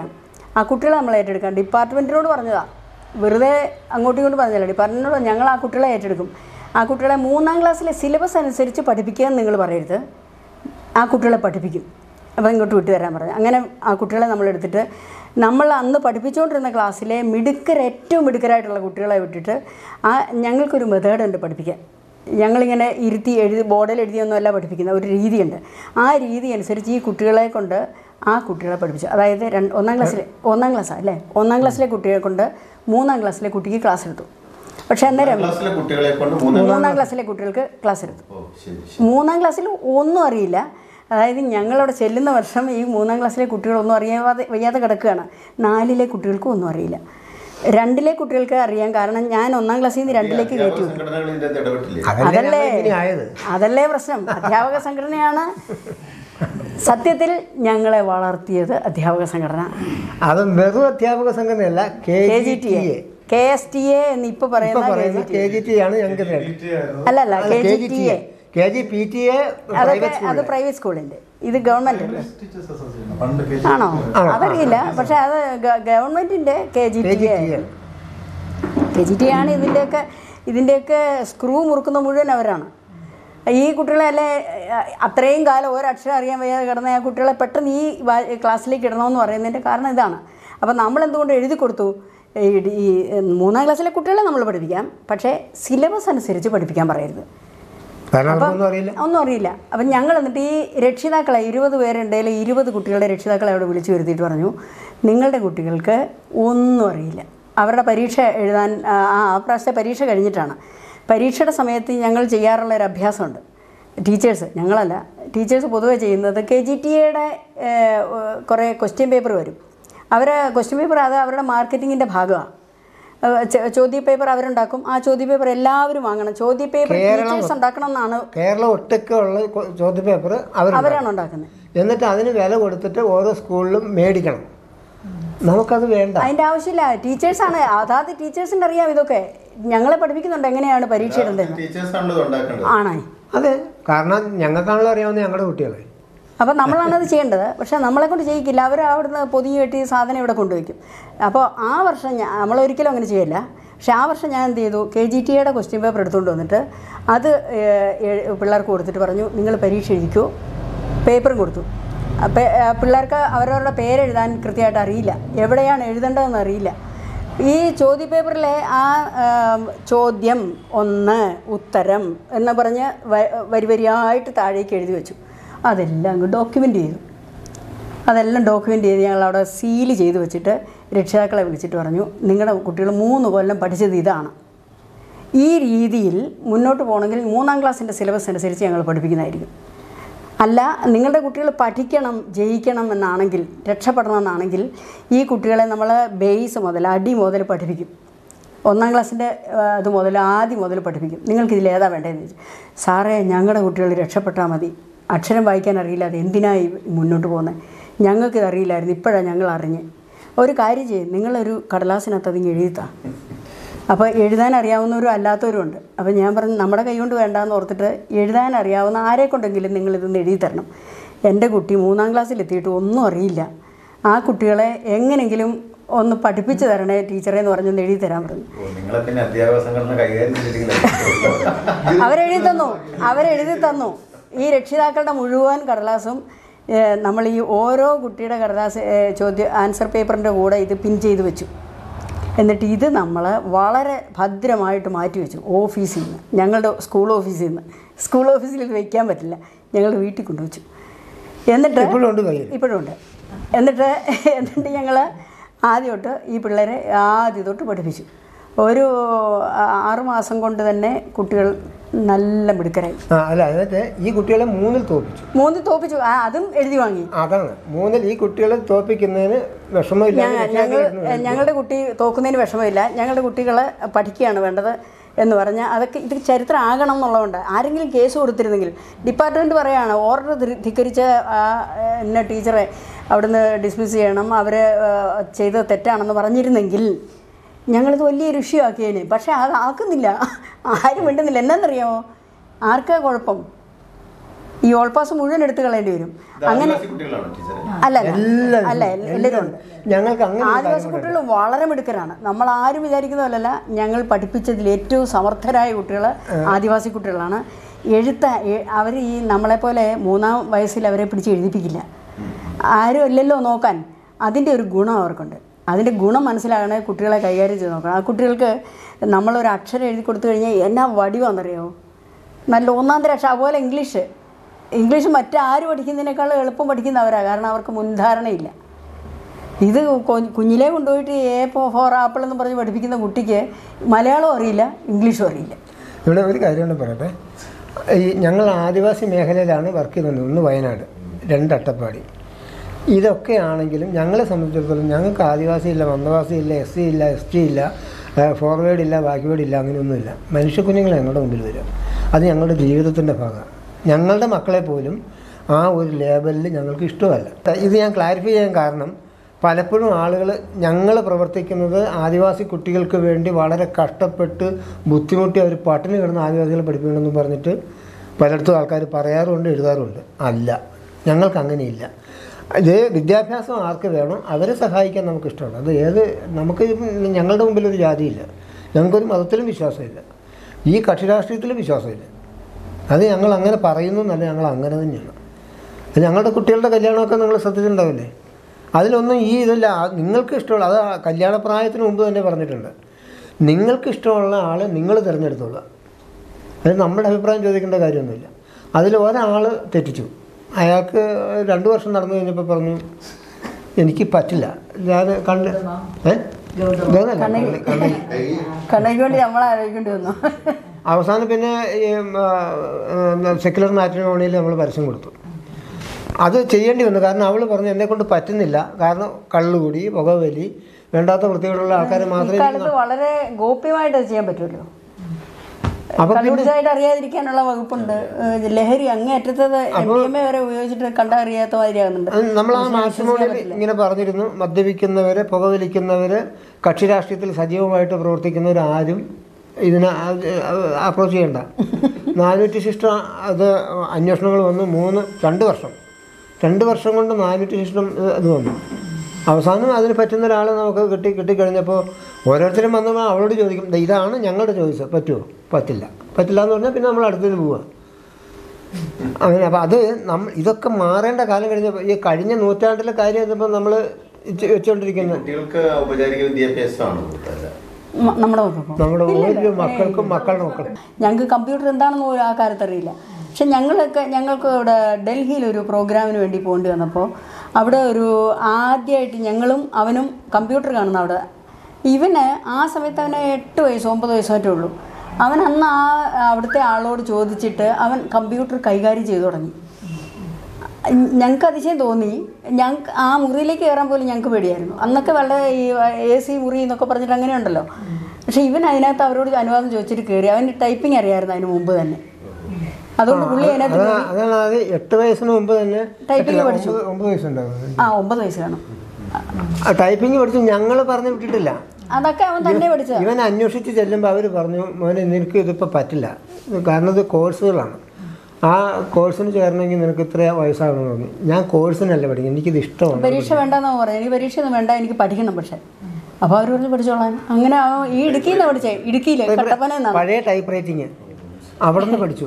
ആ കുട്ടികളെ നമ്മൾ ഏറ്റെടുക്കാം. ഡിപ്പാർട്ട്മെൻറ്റിനോട് പറഞ്ഞതാണ്, വെറുതെ അങ്ങോട്ടും ഇങ്ങോട്ടും പറഞ്ഞതല്ല. ഡിപ്പാർട്ട്മെൻറ്റിനോട് ഞങ്ങൾ ആ കുട്ടികളെ ഏറ്റെടുക്കും. ആ കുട്ടികളെ 3ാം ക്ലാസ്സിലെ സിലബസ് അനുസരിച്ച് പഠിപ്പിക്കാൻ നിങ്ങൾ പറയരുത്, ആ കുട്ടികളെ പഠിപ്പിക്കും. അപ്പോൾ ഇങ്ങോട്ട് വിട്ടു തരാൻ പറഞ്ഞു. അങ്ങനെ ആ കുട്ടികളെ നമ്മളെടുത്തിട്ട് നമ്മൾ അന്ന് പഠിപ്പിച്ചുകൊണ്ടിരുന്ന ക്ലാസ്സിലെ ഏറ്റവും മിടുക്കരായിട്ടുള്ള കുട്ടികളെ വിട്ടിട്ട് ഞങ്ങൾക്കൊരു മെത്തേഡുണ്ട് പഠിപ്പിക്കാൻ. ഞങ്ങളിങ്ങനെ ബോർഡിൽ എഴുതിയൊന്നുമല്ല പഠിപ്പിക്കുന്ന ഒരു രീതിയുണ്ട്. ആ രീതി അനുസരിച്ച് ഈ കുട്ടികളെ കൊണ്ട് ആ കുട്ടികളെ പഠിപ്പിച്ചു. അതായത് 1ാം ക്ലാസ്സാണ് 1ാം ക്ലാസ്സിലെ കുട്ടികളെ കൊണ്ട് 3ാം ക്ലാസ്സിലെ കുട്ടിക്ക് ക്ലാസ് എടുത്തു. പക്ഷെ അന്നേരം 3ാം ക്ലാസ്സിലെ കുട്ടികൾക്ക് ക്ലാസ് എടുത്തു. 3ാം ക്ലാസ്സിൽ ഒന്നും അറിയില്ല. അതായത് ഞങ്ങളവിടെ ചെല്ലുന്ന വർഷം ഈ 3ാം ക്ലാസ്സിലെ കുട്ടികളൊന്നും വയ്യാതെ കിടക്കുകയാണ്. 4ലെ കുട്ടികൾക്കും ഒന്നും അറിയില്ല. 2ലെ കുട്ടികൾക്ക് അറിയാം, കാരണം ഞാൻ 1ാം ക്ലാസ്സിൽ നിന്ന് 2ലേക്ക് കയറ്റി വിട്ടു. അതല്ലേ പ്രശ്നം. അധ്യാപക സംഘടനയാണ് സത്യത്തിൽ ഞങ്ങളെ വളർത്തിയത്. അധ്യാപക സംഘടന അത് വെറും അധ്യാപക സംഘടനയല്ല, KSTA എന്ന് ഇപ്പൊ പറയുന്ന KGTA ആണ് ഞങ്ങൾക്ക്. അല്ലല്ല, KGPTA അത് പ്രൈവറ്റ് സ്കൂളിന്റെ, ഇത് ഗവൺമെന്റ് ആണോ അതറിയില്ല. പക്ഷെ അത് ഗവൺമെന്റിന്റെ KGTA ആണ്. ഇതിന്റെയൊക്കെ സ്ക്രൂ മുറുക്കുന്ന മുഴുവൻ അവരാണ്. ഈ കുട്ടികളെ അത്രയും കാലം ഒരക്ഷരം അറിയാൻ വയ്യാതെ കിടന്ന ആ കുട്ടികളെ പെട്ടെന്ന് ഈ ക്ലാസ്സിലേക്ക് ഇടണമെന്ന് പറയുന്നതിൻ്റെ കാരണം ഇതാണ്. അപ്പം നമ്മളെന്തുകൊണ്ട് എഴുതി കൊടുത്തു, ഈ 3ാം ക്ലാസ്സിലെ കുട്ടികളെ നമ്മൾ പഠിപ്പിക്കാം, പക്ഷേ സിലബസ് അനുസരിച്ച് പഠിപ്പിക്കാൻ പറയരുത്. ഒന്നും അറിയില്ല. അപ്പം ഞങ്ങൾ എന്നിട്ട് ഈ രക്ഷിതാക്കളെ 20 പേരുണ്ടെങ്കിൽ 20 കുട്ടികളുടെ രക്ഷിതാക്കളെ അവിടെ വിളിച്ചു വരുത്തിയിട്ട് പറഞ്ഞു, നിങ്ങളുടെ കുട്ടികൾക്ക് ഒന്നും അറിയില്ല. അവരുടെ പരീക്ഷ എഴുതാൻ ആ പ്രാവശ്യത്തെ പരീക്ഷ കഴിഞ്ഞിട്ടാണ്. പരീക്ഷയുടെ സമയത്ത് ഞങ്ങൾ ചെയ്യാറുള്ള ഒരു അഭ്യാസമുണ്ട്. ഞങ്ങളല്ല, ടീച്ചേഴ്സ് പൊതുവെ ചെയ്യുന്നത് KGTA കുറേ ക്വസ്റ്റ്യൻ പേപ്പർ വരും. ക്വസ്റ്റ്യൻ പേപ്പർ അത് അവരുടെ മാർക്കറ്റിങ്ങിൻ്റെ ഭാഗമാണ്. ചോദ്യപേപ്പർ അവരുണ്ടാക്കും. ആ ചോദ്യപേപ്പർ എല്ലാവരും വാങ്ങണം. ചോദ്യപേപ്പർ ടീച്ചേഴ്സ് ഉണ്ടാക്കണം എന്നാണ്. കേരളം ഒട്ടൊക്കെ ഉള്ള ചോദ്യപേപ്പർ അവരാണ് ഉണ്ടാക്കുന്നത്. എന്നിട്ട് അതിന് വില കൊടുത്തിട്ട് ഓരോ സ്കൂളിലും മേടിക്കണം. നമുക്കത് വേണ്ട, അതിൻ്റെ ആവശ്യമില്ല. ടീച്ചേഴ്സാണ്, അതാത് ടീച്ചേഴ്സിന് അറിയാം ഇതൊക്കെ. ഞങ്ങളെ പഠിപ്പിക്കുന്നുണ്ട് എങ്ങനെയാണ് പരീക്ഷ ഇടേണ്ടത്. ആണേ, അതെ, കാരണം ഞങ്ങൾക്കാണല്ലോ അറിയാവുന്ന ഞങ്ങളുടെ കുട്ടികളെ. അപ്പോൾ നമ്മളാണത് ചെയ്യേണ്ടത്. പക്ഷേ നമ്മളെ കൊണ്ട് ചെയ്യിക്കില്ല. അവർ അവിടുന്ന് പൊതിഞ്ഞ് കെട്ടി സാധനം ഇവിടെ കൊണ്ടുവയ്ക്കും. അപ്പോൾ ആ വർഷം നമ്മളൊരിക്കലും അങ്ങനെ ചെയ്യില്ല. പക്ഷേ ആ വർഷം ഞാൻ എന്ത് ചെയ്തു, KGTA ക്വസ്റ്റ്യൻ പേപ്പർ എടുത്തുകൊണ്ട് വന്നിട്ട് അത് പിള്ളേർക്ക് കൊടുത്തിട്ട് പറഞ്ഞു, നിങ്ങൾ പരീക്ഷ എഴുതിക്കൂ. പേപ്പറും കൊടുത്തു. പിള്ളേർക്ക് അവരവരുടെ പേരെഴുതാൻ കൃത്യമായിട്ട് അറിയില്ല, എവിടെയാണ് എഴുതേണ്ടതെന്ന് അറിയില്ല. ഈ ചോദ്യപേപ്പറിലെ ആ ചോദ്യം 1 ഉത്തരം എന്ന് പറഞ്ഞ് വരിയായിട്ട് താഴേക്ക് എഴുതി വെച്ചു. അതെല്ലാം അങ്ങ് ഡോക്യുമെൻ്റ് ചെയ്തു. ഞങ്ങളവിടെ സീല് ചെയ്ത് വെച്ചിട്ട് രക്ഷിതാക്കളെ വിളിച്ചിട്ട് പറഞ്ഞു, നിങ്ങളുടെ കുട്ടികൾ 3 കൊല്ലം പഠിച്ചത് ഇതാണ്. ഈ രീതിയിൽ മുന്നോട്ട് പോകണമെങ്കിൽ 3ാം ക്ലാസ്സിൻ്റെ സിലബസ് അനുസരിച്ച് ഞങ്ങൾ പഠിപ്പിക്കുന്നതായിരിക്കും. അല്ല, നിങ്ങളുടെ കുട്ടികൾ പഠിക്കണം, ജയിക്കണം എന്നാണെങ്കിൽ, രക്ഷപ്പെടണം എന്നാണെങ്കിൽ ഈ കുട്ടികളെ നമ്മൾ ബേസ് മുതൽ, അടി മുതൽ പഠിപ്പിക്കും. 1ാം ക്ലാസ്സിൻ്റെ അത് മുതൽ ആദ്യം മുതൽ പഠിപ്പിക്കും. നിങ്ങൾക്കിതിൽ ഏതാ വേണ്ടതെന്ന് ചോദിച്ചു. സാറേ, ഞങ്ങളുടെ കുട്ടികൾ രക്ഷപ്പെട്ടാൽ മതി, അക്ഷരം വായിക്കാൻ അറിയില്ല, അത് എന്തിനായി മുന്നോട്ട് പോകുന്നത്, ഞങ്ങൾക്കിത് അറിയില്ലായിരുന്നു, ഇപ്പോഴാണ് ഞങ്ങൾ അറിഞ്ഞ്. ഒരു കാര്യം ചെയ്യും, നിങ്ങളൊരു കടലാസിനകത്ത് അതിങ്ങ് എഴുതിത്താ. അപ്പോൾ എഴുതാൻ അറിയാവുന്നവരും അല്ലാത്തവരും ഉണ്ട്. അപ്പോൾ ഞാൻ പറഞ്ഞു, നമ്മുടെ കൈ കൊണ്ട് വേണ്ടാന്ന് ഓർത്തിട്ട് എഴുതാൻ അറിയാവുന്ന ആരെ കൊണ്ടെങ്കിലും നിങ്ങളിതൊന്ന് എഴുതി തരണം. എൻ്റെ കുട്ടി 3ാം ക്ലാസ്സിലെത്തിയിട്ട് ഒന്നും അറിയില്ല, ആ കുട്ടികളെ എങ്ങനെങ്കിലും ഒന്ന് പഠിപ്പിച്ച് തരണേ ടീച്ചറെ എന്ന് പറഞ്ഞൊന്ന് എഴുതി തരാൻ പറഞ്ഞു. അവരെഴുതി തന്നു. ഈ രക്ഷിതാക്കളുടെ മുഴുവൻ കടലാസും നമ്മൾ ഈ ഓരോ കുട്ടിയുടെ കടലാസ് ആൻസർ പേപ്പറിൻ്റെ കൂടെ ഇത് പിൻ ചെയ്ത് വെച്ചു. എന്നിട്ട് ഇത് നമ്മൾ വളരെ ഭദ്രമായിട്ട് മാറ്റി വെച്ചു. ഓഫീസിൽ നിന്ന്, ഞങ്ങളുടെ സ്കൂൾ ഓഫീസിൽ ഇത് വയ്ക്കാൻ പറ്റില്ല, ഞങ്ങൾ വീട്ടിൽ കൊണ്ടുവച്ചു. എന്നിട്ട് ഇപ്പോഴും ഉണ്ട്. എന്നിട്ട് ഞങ്ങൾ ആദ്യം ഈ പിള്ളേരെ ആദ്യം തൊട്ട് പഠിപ്പിച്ചു. ഒരു 6 മാസം കൊണ്ട് തന്നെ കുട്ടികൾ നല്ല മിടുക്കരായി. അല്ല, എന്നിട്ട് ഈ കുട്ടികളെ 3 തോപ്പിച്ചു. അതും എഴുതി വാങ്ങി. അതാണ് 3 ഈ കുട്ടികളെ തോൽപ്പിക്കുന്നതിന് വിഷമമില്ല. ഞങ്ങളുടെ കുട്ടി തോക്കുന്നതിന് വിഷമമില്ല, ഞങ്ങളുടെ കുട്ടികളെ പഠിക്കുകയാണ് വേണ്ടത് എന്ന് പറഞ്ഞാൽ അതൊക്കെ ഇത് ചരിത്രം ആകണം എന്നുള്ളതുകൊണ്ട്. ആരെങ്കിലും കേസ് കൊടുത്തിരുന്നെങ്കിൽ, ഡിപ്പാർട്ട്മെൻറ്റ് പറയുകയാണ് ഓർഡർ ധിക്കരിച്ച എന്നെ ടീച്ചറെ അവിടുന്ന് ഡിസ്മിസ് ചെയ്യണം, അവർ ചെയ്തത് തെറ്റാണെന്ന് പറഞ്ഞിരുന്നെങ്കിൽ ഞങ്ങളിത് വലിയൊരു ഇഷ്യൂ ആക്കിയേനെ. പക്ഷേ അത് ആക്കുന്നില്ല, ആരും മിണ്ടുന്നില്ല. എന്നാന്നറിയാമോ, ആർക്കാ കുഴപ്പം? ഈ ഓൾ പാസ് മുഴുവൻ എടുത്തു കളയേണ്ടി വരും. അങ്ങനെ കുട്ടികളാണോ ടീച്ചറെ? അല്ല എല്ലാവരും ഉണ്ട്. ഞങ്ങൾക്ക് അങ്ങനെ ആദിവാസി കുട്ടികൾ വളരെ മിടുക്കരാണ്. നമ്മൾ ആരും വിചാരിക്കുന്ന പോലല്ല. ഞങ്ങൾ പഠിപ്പിച്ചതിൽ ഏറ്റവും സമർത്ഥരായ കുട്ടികൾ ആദിവാസി കുട്ടികളാണ്. അവർ ഈ നമ്മളെപ്പോലെ 3-ാം വയസ്സിൽ അവരെ പിടിച്ച് എഴുതിപ്പിക്കില്ല. ആരും ഇല്ലല്ലോ നോക്കാൻ. അതിൻ്റെ ഒരു ഗുണം അവർക്കുണ്ട്. അതിൻ്റെ ഗുണം മനസ്സിലാകണേ കുട്ടികളെ കൈകാര്യം ചെയ്ത് നോക്കണം. ആ കുട്ടികൾക്ക് നമ്മളൊരു അക്ഷരം എഴുതി കൊടുത്തു കഴിഞ്ഞാൽ എന്നാ വടിവാണെന്നറിയോ, നല്ല 1-ാം തരം അക്ഷരം. അതുപോലെ ഇംഗ്ലീഷ് മറ്റാരും പഠിക്കുന്നതിനേക്കാൾ എളുപ്പം പഠിക്കുന്നവരാണ്. കാരണം അവർക്ക് മുൻധാരണയില്ല. ഇത് കുഞ്ഞിലേ കൊണ്ടുപോയിട്ട് A4 ആപ്പിൾ എന്ന് പറഞ്ഞ് പഠിപ്പിക്കുന്ന കുട്ടിക്ക് മലയാളവും അറിയില്ല, ഇംഗ്ലീഷും അറിയില്ല. ഇവിടെ ഒരു കാര്യം പറയട്ടെ. ഈ ഞങ്ങൾ ആദിവാസി മേഖലയിലാണ് വർക്ക് ചെയ്യുന്നത്. ഒന്ന് വയനാട്, 2 അട്ടപ്പാടി. ഇതൊക്കെ ആണെങ്കിലും ഞങ്ങളെ സംബന്ധിച്ചിടത്തോളം ഞങ്ങൾക്ക് ആദിവാസി ഇല്ല, വന്നവാസി ഇല്ല, SC ഇല്ല, ST ഇല്ല, ഫോർവേഡ് ഇല്ല, ബാക്ക്വേഡ് ഇല്ല, അങ്ങനെയൊന്നുമില്ല. മനുഷ്യക്കുഞ്ഞുങ്ങൾ ഞങ്ങളുടെ മുമ്പിൽ വരും. അത് ഞങ്ങളുടെ ജീവിതത്തിൻ്റെ ഭാഗമാണ്. ഞങ്ങളുടെ മക്കളെ പോലും ആ ഒരു ലേബലിൽ ഞങ്ങൾക്ക് ഇഷ്ടമല്ല. ഇത് ഞാൻ ക്ലാരിഫൈ ചെയ്യാൻ കാരണം പലപ്പോഴും ആളുകൾ ഞങ്ങൾ പ്രവർത്തിക്കുന്നത് ആദിവാസി കുട്ടികൾക്ക് വേണ്ടി വളരെ കഷ്ടപ്പെട്ട് ബുദ്ധിമുട്ടി അവർ പട്ടിണി കിടന്ന് ആദിവാസികളെ പഠിപ്പിക്കണമെന്ന് പറഞ്ഞിട്ട് പലയിടത്തും ആൾക്കാർ പറയാറുമുണ്ട്, എഴുതാറുമുണ്ട്. അല്ല, ഞങ്ങൾക്ക് അങ്ങനെയില്ല. ഇത് വിദ്യാഭ്യാസം ആർക്ക് വേണം അവരെ സഹായിക്കാൻ നമുക്കിഷ്ടമാണ്. അത് നമുക്ക് ഞങ്ങളുടെ മുമ്പിലൊരു ജാതിയില്ല, ഞങ്ങൾക്കൊരു മതത്തിലും വിശ്വാസമില്ല, ഈ കക്ഷി രാഷ്ട്രീയത്തിലും വിശ്വാസമില്ല. അത് ഞങ്ങൾ അങ്ങനെ പറയുന്നു എന്നല്ല, ഞങ്ങൾ അങ്ങനെ തന്നെയാണ്. ഞങ്ങളുടെ കുട്ടികളുടെ കല്യാണമൊക്കെ നിങ്ങൾ ശ്രദ്ധിച്ചിട്ടുണ്ടാവില്ലേ? അതിലൊന്നും ഈ ഇതില്ല. നിങ്ങൾക്ക് ഇഷ്ടമുള്ള, അത് കല്യാണപ്രായത്തിന് മുമ്പ് തന്നെ പറഞ്ഞിട്ടുണ്ട്, നിങ്ങൾക്ക് ഇഷ്ടമുള്ള ആളെ നിങ്ങൾ തിരഞ്ഞെടുത്തോളുക. അത് നമ്മുടെ അഭിപ്രായം ചോദിക്കേണ്ട കാര്യമൊന്നുമില്ല. അതിൽ ഒരാൾ തെറ്റിച്ചു. അയാൾക്ക് 2 വർഷം നടന്നു കഴിഞ്ഞപ്പോൾ പറഞ്ഞു എനിക്ക് പറ്റില്ല, ഞാൻ അവസാനം പിന്നെ സെക്യുലർ മാട്രിമോണിയിൽ നമ്മൾ പരസ്യം കൊടുത്തു. അത് ചെയ്യേണ്ടി വന്നു. കാരണം അവൾ പറഞ്ഞു എന്നെക്കൊണ്ട് പറ്റുന്നില്ല. കാരണം കള്ളുകൂടി, പുകവലി, വേണ്ടാത്ത വൃത്തികളുള്ള ആൾക്കാരെ മാത്രമേ വളരെ ഗോപ്യമായിട്ട് ചെയ്യാൻ പറ്റുമല്ലോ. കണ്ടുപിടിച്ചായിട്ട് അറിയാതിരിക്കാനുള്ള വകുപ്പുണ്ട്. ലഹരി അങ്ങേയറ്റത്തത് MDMA വരെ ഉപയോഗിച്ചിട്ട് കണ്ടറിയാത്ത മാതിരിയാകുന്നുണ്ട്. നമ്മൾ ആ മാട്രിമോണിയിൽ ഇങ്ങനെ പറഞ്ഞിരുന്നു, മദ്യപിക്കുന്നവരെ, പുകവലിക്കുന്നവരെ, കക്ഷി രാഷ്ട്രീയത്തിൽ സജീവമായിട്ട് പ്രവർത്തിക്കുന്നവരാരും ഇതിനെ അപ്രോച്ച് ചെയ്യണ്ട. 400 ശിഷ്ടം അത് അന്വേഷണങ്ങൾ വന്നു. 2 വർഷം കൊണ്ട് 400 ശിഷ്ടം ഇത് വന്നു. അവസാനം അതിന് പറ്റുന്ന ഒരാളെ നമുക്ക് കിട്ടിക്കഴിഞ്ഞപ്പോൾ ഓരോരുത്തരും വന്നപ്പോൾ അവളോട് ചോദിക്കും, ഇതാണ് ഞങ്ങളുടെ ചോയ്സ്, പറ്റുമോ? പറ്റില്ല എന്ന് പറഞ്ഞാൽ പിന്നെ നമ്മൾ അടുത്തതിന് പോവുക. അങ്ങനെ. അപ്പോൾ അത് ഇതൊക്കെ മാറേണ്ട കാലം കഴിഞ്ഞപ്പോൾ, ഈ കഴിഞ്ഞ നൂറ്റാണ്ടിലെ കാര്യം ഇതിപ്പോൾ നമ്മൾ വെച്ചുകൊണ്ടിരിക്കുന്നത് ഔപചാരിക വിദ്യാഭ്യാസമാണ് നമ്മുടെ ഓരോ മക്കൾക്കും മക്കളുടെ മക്കളും. ഞങ്ങൾക്ക് കമ്പ്യൂട്ടർ എന്താണെന്ന് ആ കാലത്ത് അറിയില്ല. പക്ഷെ ഞങ്ങൾക്ക് ഇവിടെ ഡൽഹിയിലൊരു പ്രോഗ്രാമിന് വേണ്ടി പോകേണ്ടി വന്നപ്പോൾ അവിടെ ആദ്യമായിട്ട് ഞങ്ങളും അവനും കമ്പ്യൂട്ടർ കാണുന്ന അവിടെ. ഇവന് ആ സമയത്ത് അവന് 8 വയസ്സോ 9 വയസ്സോ മറ്റേ ഉള്ളൂ. അവൻ അന്ന് അവിടുത്തെ ആളോട് ചോദിച്ചിട്ട് അവൻ കമ്പ്യൂട്ടർ കൈകാര്യം ചെയ്തു തുടങ്ങി. ഞങ്ങൾക്ക് അതിശയം തോന്നി. ഞങ്ങൾക്ക് ആ മുറിയിലേക്ക് കയറാൻ പോലും ഞങ്ങൾക്ക് പേടിയായിരുന്നു. അന്നൊക്കെ വളരെ ഈ AC മുറി എന്നൊക്കെ പറഞ്ഞിട്ട് അങ്ങനെ ഉണ്ടല്ലോ. പക്ഷെ ഇവൻ അതിനകത്ത് അവരോട് അനുവാദം ചോദിച്ചിട്ട് കയറി. അവന് ടൈപ്പിംഗ് അറിയാമായിരുന്നു അതിന് മുമ്പ് തന്നെ. അതുകൊണ്ട് പുള്ളി അതിനകത്ത് 8 വയസ്സിന് മുമ്പ് തന്നെ ടൈപ്പിംഗ് പഠിച്ചു. 9 വയസ്സുണ്ടാവും. 9 വയസ്സ് കാണും. ടൈപ്പിംഗ് പഠിച്ചു. ഞങ്ങൾ പറഞ്ഞു വിട്ടിട്ടില്ല. അതൊക്കെ അവൻ തന്നെ പഠിച്ചത്. ഇവൻ അന്വേഷിച്ച് ചെല്ലുമ്പോൾ അവർ പറഞ്ഞു, മോനെ നിനക്ക് ഇതിപ്പോൾ പറ്റില്ല, കാരണം ഇത് കോഴ്സുകളാണ്, ആ കോഴ്സിന് ചേരണമെങ്കിൽ നിനക്ക് ഇത്ര വയസ്സാകണമെന്ന് പറഞ്ഞു. ഞാൻ കോഴ്സിനല്ല പഠിക്കുന്നത്, എനിക്കിത് ഇഷ്ടമാണ്. പരീക്ഷ വേണ്ടെന്ന് പറഞ്ഞു. എനിക്ക് പരീക്ഷ ഒന്നും വേണ്ട, എനിക്ക് പഠിക്കണം. പക്ഷെ അപ്പോൾ അവർ പറഞ്ഞ് പഠിച്ചോളാൻ. അങ്ങനെ ഈ ഇടുക്കിയിൽ നിന്ന് പഠിച്ചേ. ഇടുക്കിയിൽ കട്ടപ്പന പഴയ ടൈപ്പ് റൈറ്റിങ് അവിടെ നിന്ന് പഠിച്ചു.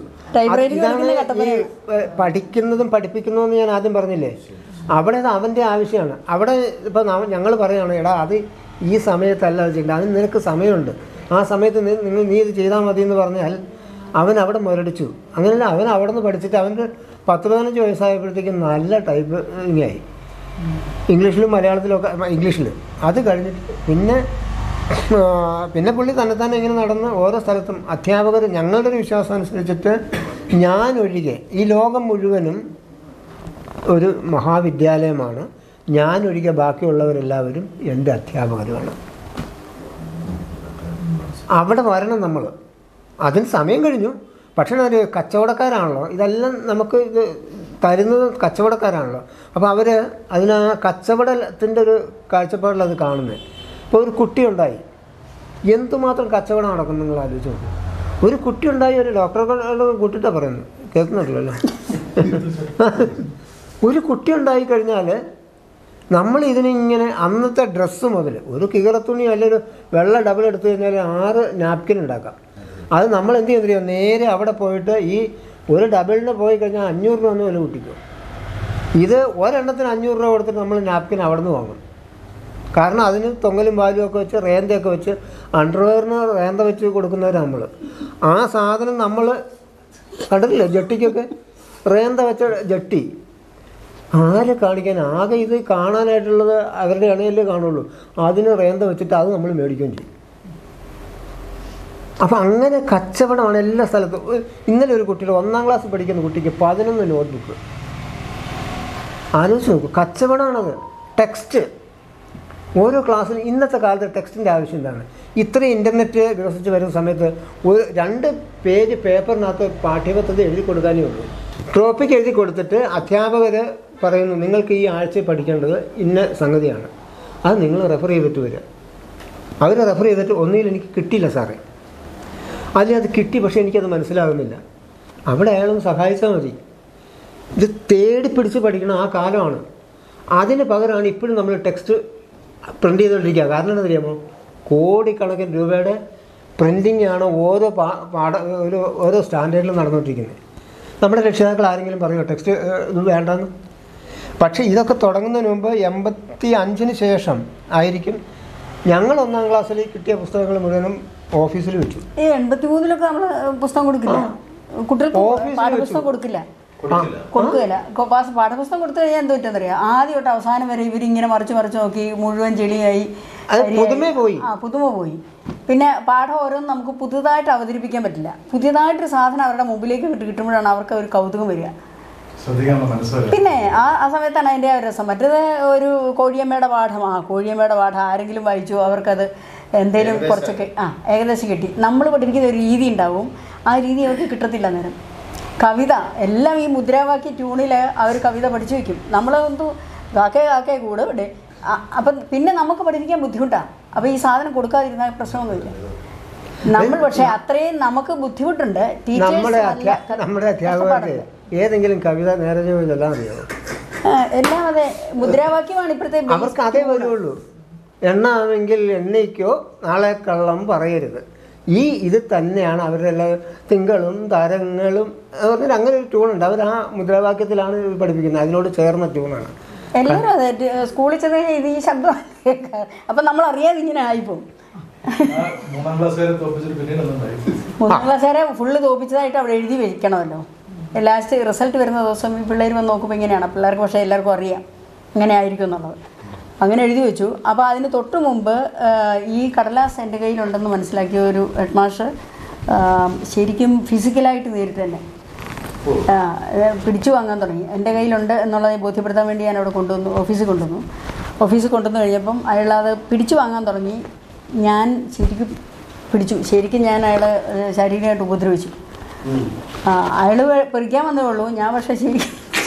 പഠിക്കുന്നതും പഠിപ്പിക്കുന്നതും ഞാൻ ആദ്യം പറഞ്ഞില്ലേ, അവിടെ അത് അവൻ്റെ ആവശ്യമാണ്. അവിടെ ഇപ്പം ഞങ്ങൾ പറയുകയാണ്, എടാ അത് ഈ സമയത്തല്ല അത് ചെയ്യേണ്ടത്, അതിന് നിനക്ക് സമയമുണ്ട്, ആ സമയത്ത് നീ ഇത് ചെയ്താൽ മതി എന്ന് പറഞ്ഞാൽ അവൻ അവിടെ മുരടിച്ചു. അങ്ങനെയല്ല, അവൻ അവിടെ നിന്ന് പഠിച്ചിട്ട് അവൻ്റെ 10-15 വയസ്സായപ്പോഴത്തേക്കും നല്ല ടൈപ്പിങ്ങായി, ഇംഗ്ലീഷിലും മലയാളത്തിലും ഒക്കെ. ഇംഗ്ലീഷിൽ അത് കഴിഞ്ഞിട്ട് പിന്നെ പുള്ളി തന്നെ ഇങ്ങനെ നടന്ന് ഓരോ സ്ഥലത്തും അധ്യാപകർ, ഞങ്ങളുടെ ഒരു വിശ്വാസം അനുസരിച്ചിട്ട് ഞാനൊഴികെ ഈ ലോകം മുഴുവനും ഒരു മഹാവിദ്യാലയമാണ്, ഞാനൊഴികെ ബാക്കിയുള്ളവരെല്ലാവരും എൻ്റെ അധ്യാപകരുമാണ്. അവിടെ വരണം നമ്മൾ. അതിന് സമയം കഴിഞ്ഞു. പക്ഷേ ഒരു കച്ചവടക്കാരാണല്ലോ, ഇതെല്ലാം നമുക്ക് ഇത് തരുന്നത് കച്ചവടക്കാരാണല്ലോ. അപ്പോൾ അവർ അതിന് ആ കച്ചവടത്തിൻ്റെ ഒരു കാഴ്ചപ്പാടിൽ അത് കാണുന്നത്. ഇപ്പോൾ ഒരു കുട്ടിയുണ്ടായി, എന്തുമാത്രം കച്ചവടം നടക്കും നിങ്ങൾ ആലോചിച്ച് നോക്കും. ഒരു കുട്ടിയുണ്ടായി, ഒരു ഡോക്ടറെ കൂട്ടിയിട്ടാണ് പറയുന്നത്, കേൾക്കുന്നുണ്ടല്ലോ. ഒരു കുട്ടി ഉണ്ടായിക്കഴിഞ്ഞാൽ നമ്മൾ ഇതിനിങ്ങനെ അന്നത്തെ ഡ്രസ്സ് മുതൽ ഒരു കികറത്തുണി അല്ലെങ്കിൽ വെള്ള ഡബിൾ എടുത്തു കഴിഞ്ഞാൽ 6 നാപ്കിൻ ഉണ്ടാക്കാം. അത് നമ്മൾ എന്ത് ചെയ്യുന്നില്ല, നേരെ അവിടെ പോയിട്ട് ഈ ഒരു ഡബിളിന് പോയി കഴിഞ്ഞാൽ 500 രൂപ ഒന്നും വില കൂട്ടിക്കും. ഇത് ഒരെണ്ണത്തിന് 500 രൂപ കൊടുത്തിട്ട് നമ്മൾ നാപ്കിൻ അവിടെ നിന്ന് വാങ്ങും. കാരണം അതിന് തൊങ്ങലും വാലും ഒക്കെ വെച്ച് റേന്തയൊക്കെ വെച്ച് അണ്ടർവെയറിന് റേന്ത വെച്ച് കൊടുക്കുന്നവരാണ് നമ്മൾ. ആ സാധനം നമ്മൾ കണ്ടിട്ടില്ലേ, ജട്ടിക്കൊക്കെ റേന്ത വെച്ച ജട്ടി ആരെ കാണിക്കാൻ? ആകെ ഇത് കാണാനായിട്ടുള്ളത് അവരുടെ ഇണയല്ലേ കാണുള്ളൂ. അതിന് റേന്ത വെച്ചിട്ട് അത് നമ്മൾ മേടിക്കുകയും ചെയ്യും. അപ്പം അങ്ങനെ കച്ചവടമാണ് എല്ലാ സ്ഥലത്തും. ഇന്നലെ ഒരു കുട്ടിയുടെ 1ാം ക്ലാസ് പഠിക്കുന്ന കുട്ടിക്ക് 11 നോട്ട്ബുക്ക്. ആലോചിച്ച് നോക്കൂ, കച്ചവടമാണത്. ടെക്സ്റ്റ് ഓരോ ക്ലാസ്സിലും ഇന്നത്തെ കാലത്ത് ടെക്സ്റ്റിൻ്റെ ആവശ്യം എന്താണ്? ഇത്രയും ഇൻ്റർനെറ്റ് വികസിച്ച് വരുന്ന സമയത്ത് 2 പേജ് പേപ്പറിനകത്ത് പാഠ്യപദ്ധതി എഴുതി കൊടുക്കാനേ ഉള്ളൂ. ടോപ്പിക് എഴുതി കൊടുത്തിട്ട് അധ്യാപകർ പറയുന്നു നിങ്ങൾക്ക് ഈ ആഴ്ച പഠിക്കേണ്ടത് ഇന്ന സംഗതിയാണ്, അത് നിങ്ങൾ റെഫർ ചെയ്തിട്ട് വരിക. അവർ റെഫർ ചെയ്തിട്ട് ഒന്നുകിൽ എനിക്ക് കിട്ടിയില്ല സാറേ, അല്ലെങ്കിൽ അത് കിട്ടി പക്ഷേ എനിക്കത് മനസ്സിലാകുന്നില്ല. അവിടെ അയാളൊന്ന് സഹായിച്ചാൽ മതി. ഇത് തേടി പിടിച്ച് പഠിക്കണം ആ കാലമാണ്. അതിന് പകരമാണ് ഇപ്പോഴും നമ്മൾ ടെക്സ്റ്റ് പ്രിൻ്റ് ചെയ്തുകൊണ്ടിരിക്കുക. കാരണം എന്താ അറിയാമോ? കോടിക്കണക്കിന് രൂപയുടെ പ്രിൻറ്റിംഗ് ആണ് ഓരോ സ്റ്റാൻഡേർഡിലും നടന്നുകൊണ്ടിരിക്കുന്നത്. നമ്മുടെ രക്ഷിതാക്കൾ ആരെങ്കിലും പറയുമോ ടെക്സ്റ്റ് ഇത് വേണ്ടെന്ന്? പക്ഷേ ഇതൊക്കെ തുടങ്ങുന്നതിന് മുമ്പ് 85-ന് ശേഷം ആയിരിക്കും ഞങ്ങൾ 1ാം ക്ലാസ്സിൽ കിട്ടിയ പുസ്തകങ്ങൾ മുഴുവനും ഓഫീസിൽ വെച്ചു. 83-ലൊക്കെ നമ്മൾ പുസ്തകം കൊടുക്കില്ല, കുട്ടികൾക്ക് പാഠപുസ്തകം കൊടുക്കില്ല. പാഠപുസ്തകം കൊടുത്തു കഴിഞ്ഞാൽ എന്ത് പറ്റുമെന്നറിയാം? ആദ്യം തൊട്ട് അവസാനം വരെ ഇവരിങ്ങനെ മറിച്ച് നോക്കി മുഴുവൻ ചെളിയായി, പുതുമ പോയി. പിന്നെ പാഠം ഓരോന്നും നമുക്ക് പുതുതായിട്ട് അവതരിപ്പിക്കാൻ പറ്റില്ല. പുതിയതായിട്ടൊരു സാധനം അവരുടെ മുമ്പിലേക്ക് കിട്ടുമ്പോഴാണ് അവർക്ക് ഒരു കൗതുകം വരിക. പിന്നെ ആ സമയത്താണ് അതിൻ്റെ ആ രസം. മറ്റേത് ഒരു കോഴിയമ്മയുടെ പാഠം ആരെങ്കിലും വായിച്ചു, അവർക്കത് എന്തെങ്കിലും കുറച്ചൊക്കെ ഏകദേശം കിട്ടി. നമ്മൾ പഠിപ്പിക്കുന്ന ഒരു രീതി ഉണ്ടാവും, ആ രീതി അവർക്ക് കിട്ടത്തില്ല. നേരം കവിത എല്ലാം ഈ മുദ്രാവാക്യ ട്യൂണിൽ അവർ കവിത പഠിച്ചു വയ്ക്കും. നമ്മളൊന്ന് കാക്കേ കൂടെ ഇവിടെ. അപ്പം പിന്നെ നമുക്ക് പഠിപ്പിക്കാൻ ബുദ്ധിമുട്ടാണ്. അപ്പോൾ ഈ സാധനം കൊടുക്കാതിരുന്ന പ്രശ്നമൊന്നുമില്ല. നമ്മൾ പക്ഷേ അത്രയും നമുക്ക് ബുദ്ധിമുട്ടുണ്ട്. നമ്മുടെ അധ്യാപകർക്ക് ഏതെങ്കിലും കവിത നേരെ ചൊല്ലാൻ അറിയാമോ? എല്ലാം അതെ മുദ്രാവാക്യമാണ് ഇപ്പോഴത്തെ. അവർക്ക് അതേ വരുള്ളൂ. എണ്ണാമെങ്കിൽ എണ്ണയ്ക്കോ നാളെ കള്ളം പറയരുത്. ഇത് തന്നെയാണ് അവരുടെ എല്ലാ തിങ്കളും തരങ്ങളും പറഞ്ഞാൽ അങ്ങനെ ഒരു ട്യൂണുണ്ട്. അവർ ആ മുദ്രാവാക്യത്തിലാണ് പഠിപ്പിക്കുന്നത്. അതിനോട് ചേർന്ന ട്യൂണാണ്. എല്ലാവരും അതെ. സ്കൂളിൽ ചെന്ന് ഇത് ഈ ശബ്ദം കേൾക്കാം. അപ്പം നമ്മൾ അറിയാതെ ഇങ്ങനെ ആയിപ്പോവും. 3ാം ക്ലാസ്സുകാരെ ഫുള്ള് തോപ്പിച്ചതായിട്ട് അവിടെ എഴുതി വെക്കണമല്ലോ. ലാസ്റ്റ് റിസൾട്ട് വരുന്ന ദിവസം ഈ പിള്ളേർ വന്ന് നോക്കുമ്പോൾ ഇങ്ങനെയാണ്. പിള്ളേർക്ക് പക്ഷേ എല്ലാവർക്കും അറിയാം ഇങ്ങനെ ആയിരിക്കും എന്നുള്ളത്. അങ്ങനെ എഴുതി വെച്ചു. അപ്പോൾ അതിന് തൊട്ട് മുമ്പ് ഈ കടലാസ് എൻ്റെ കയ്യിലുണ്ടെന്ന് മനസ്സിലാക്കിയ ഒരു ഹെഡ് മാസ്റ്റർ ശരിക്കും ഫിസിക്കലായിട്ട് നേരിട്ട് തന്നെ പിടിച്ചു വാങ്ങാൻ തുടങ്ങി. എൻ്റെ കയ്യിലുണ്ട് എന്നുള്ളത് ബോധ്യപ്പെടുത്താൻ വേണ്ടി ഞാൻ അവിടെ ഓഫീസിൽ കൊണ്ടുവന്നു കഴിഞ്ഞപ്പം അയാളത് പിടിച്ചു വാങ്ങാൻ തുടങ്ങി. ഞാൻ ശരിക്കും ഞാൻ അയാളെ ശാരീരികമായിട്ട് ഉപദ്രവിച്ചു. അയാൾ പൊരിക്കാൻ വന്നേ ഉള്ളൂ, ഞാൻ പക്ഷേ ശരിക്കും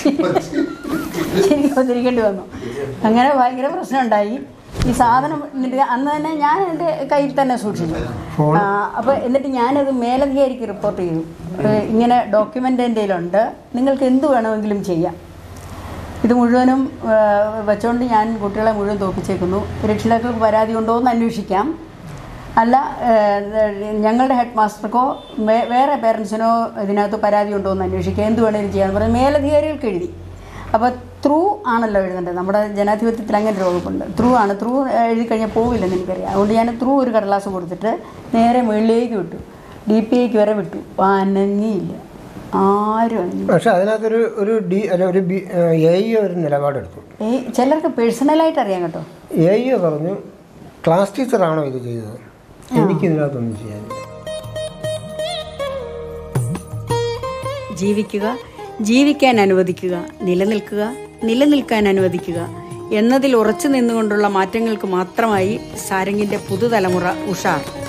ഉപദ്രവിക്കേണ്ടി വന്നു. അങ്ങനെ ഭയങ്കര പ്രശ്നം ഉണ്ടായി. ഈ സാധനം എന്നിട്ട് അന്ന് തന്നെ ഞാൻ എൻ്റെ കയ്യിൽ തന്നെ സൂക്ഷിച്ചു. അപ്പോൾ എന്നിട്ട് ഞാനത് മേലധികാരിക്ക് റിപ്പോർട്ട് ചെയ്തു. ഇങ്ങനെ ഡോക്യുമെൻ്റ് എൻ്റെ കയ്യിലുണ്ട്, നിങ്ങൾക്ക് എന്ത് വേണമെങ്കിലും ചെയ്യാം. ഇത് മുഴുവനും വെച്ചുകൊണ്ട് ഞാൻ കുട്ടികളെ മുഴുവൻ തോൽപ്പിച്ചേക്കുന്നു. രക്ഷിതാക്കൾക്ക് പരാതി ഉണ്ടോ എന്ന് അന്വേഷിക്കാം, അല്ല ഞങ്ങളുടെ ഹെഡ് മാസ്റ്റർക്കോ വേറെ പേരൻസിനോ ഇതിനകത്ത് പരാതി ഉണ്ടോ എന്ന് അന്വേഷിക്കുക, എന്ത് വേണമെങ്കിലും ചെയ്യാമെന്ന് പറഞ്ഞ് മേലധികാരികൾക്ക് എഴുതി. അപ്പോൾ ത്രൂ ആണല്ലോ എഴുതേണ്ടത്. നമ്മുടെ ജനാധിപത്യത്തിൽ അങ്ങനെ ഒരു വകുപ്പുണ്ട്. ത്രൂ എഴുതി കഴിഞ്ഞാൽ പോവില്ലെന്ന് എനിക്കറിയാം. അതുകൊണ്ട് ഞാൻ ഒരു കടലാസ് കൊടുത്തിട്ട് നേരെ മുകളിലേക്ക് വിട്ടു. DPIക്ക് വരെ വിട്ടു. അനങ്ങിയില്ല, ആരും അനങ്ങി. പക്ഷെ അതിനകത്തൊരു ഒരു നിലപാടെടുത്തു. ചിലർക്ക് പേഴ്സണലായിട്ട് അറിയാം കേട്ടോ. പറഞ്ഞു ക്ലാസ് ടീച്ചറാണോ ഇത് ചെയ്തത്, എനിക്കിതിനകത്തൊന്നും ചെയ്യാനില്ല. ജീവിക്കുക, ജീവിക്കാൻ അനുവദിക്കുക, നിലനിൽക്കാൻ അനുവദിക്കുക എന്നതിൽ ഉറച്ചു നിന്നുകൊണ്ടുള്ള മാറ്റങ്ങൾക്ക് മാത്രമായി സാരംഗിൻ്റെ പുതുതലമുറ ഉഷാർ.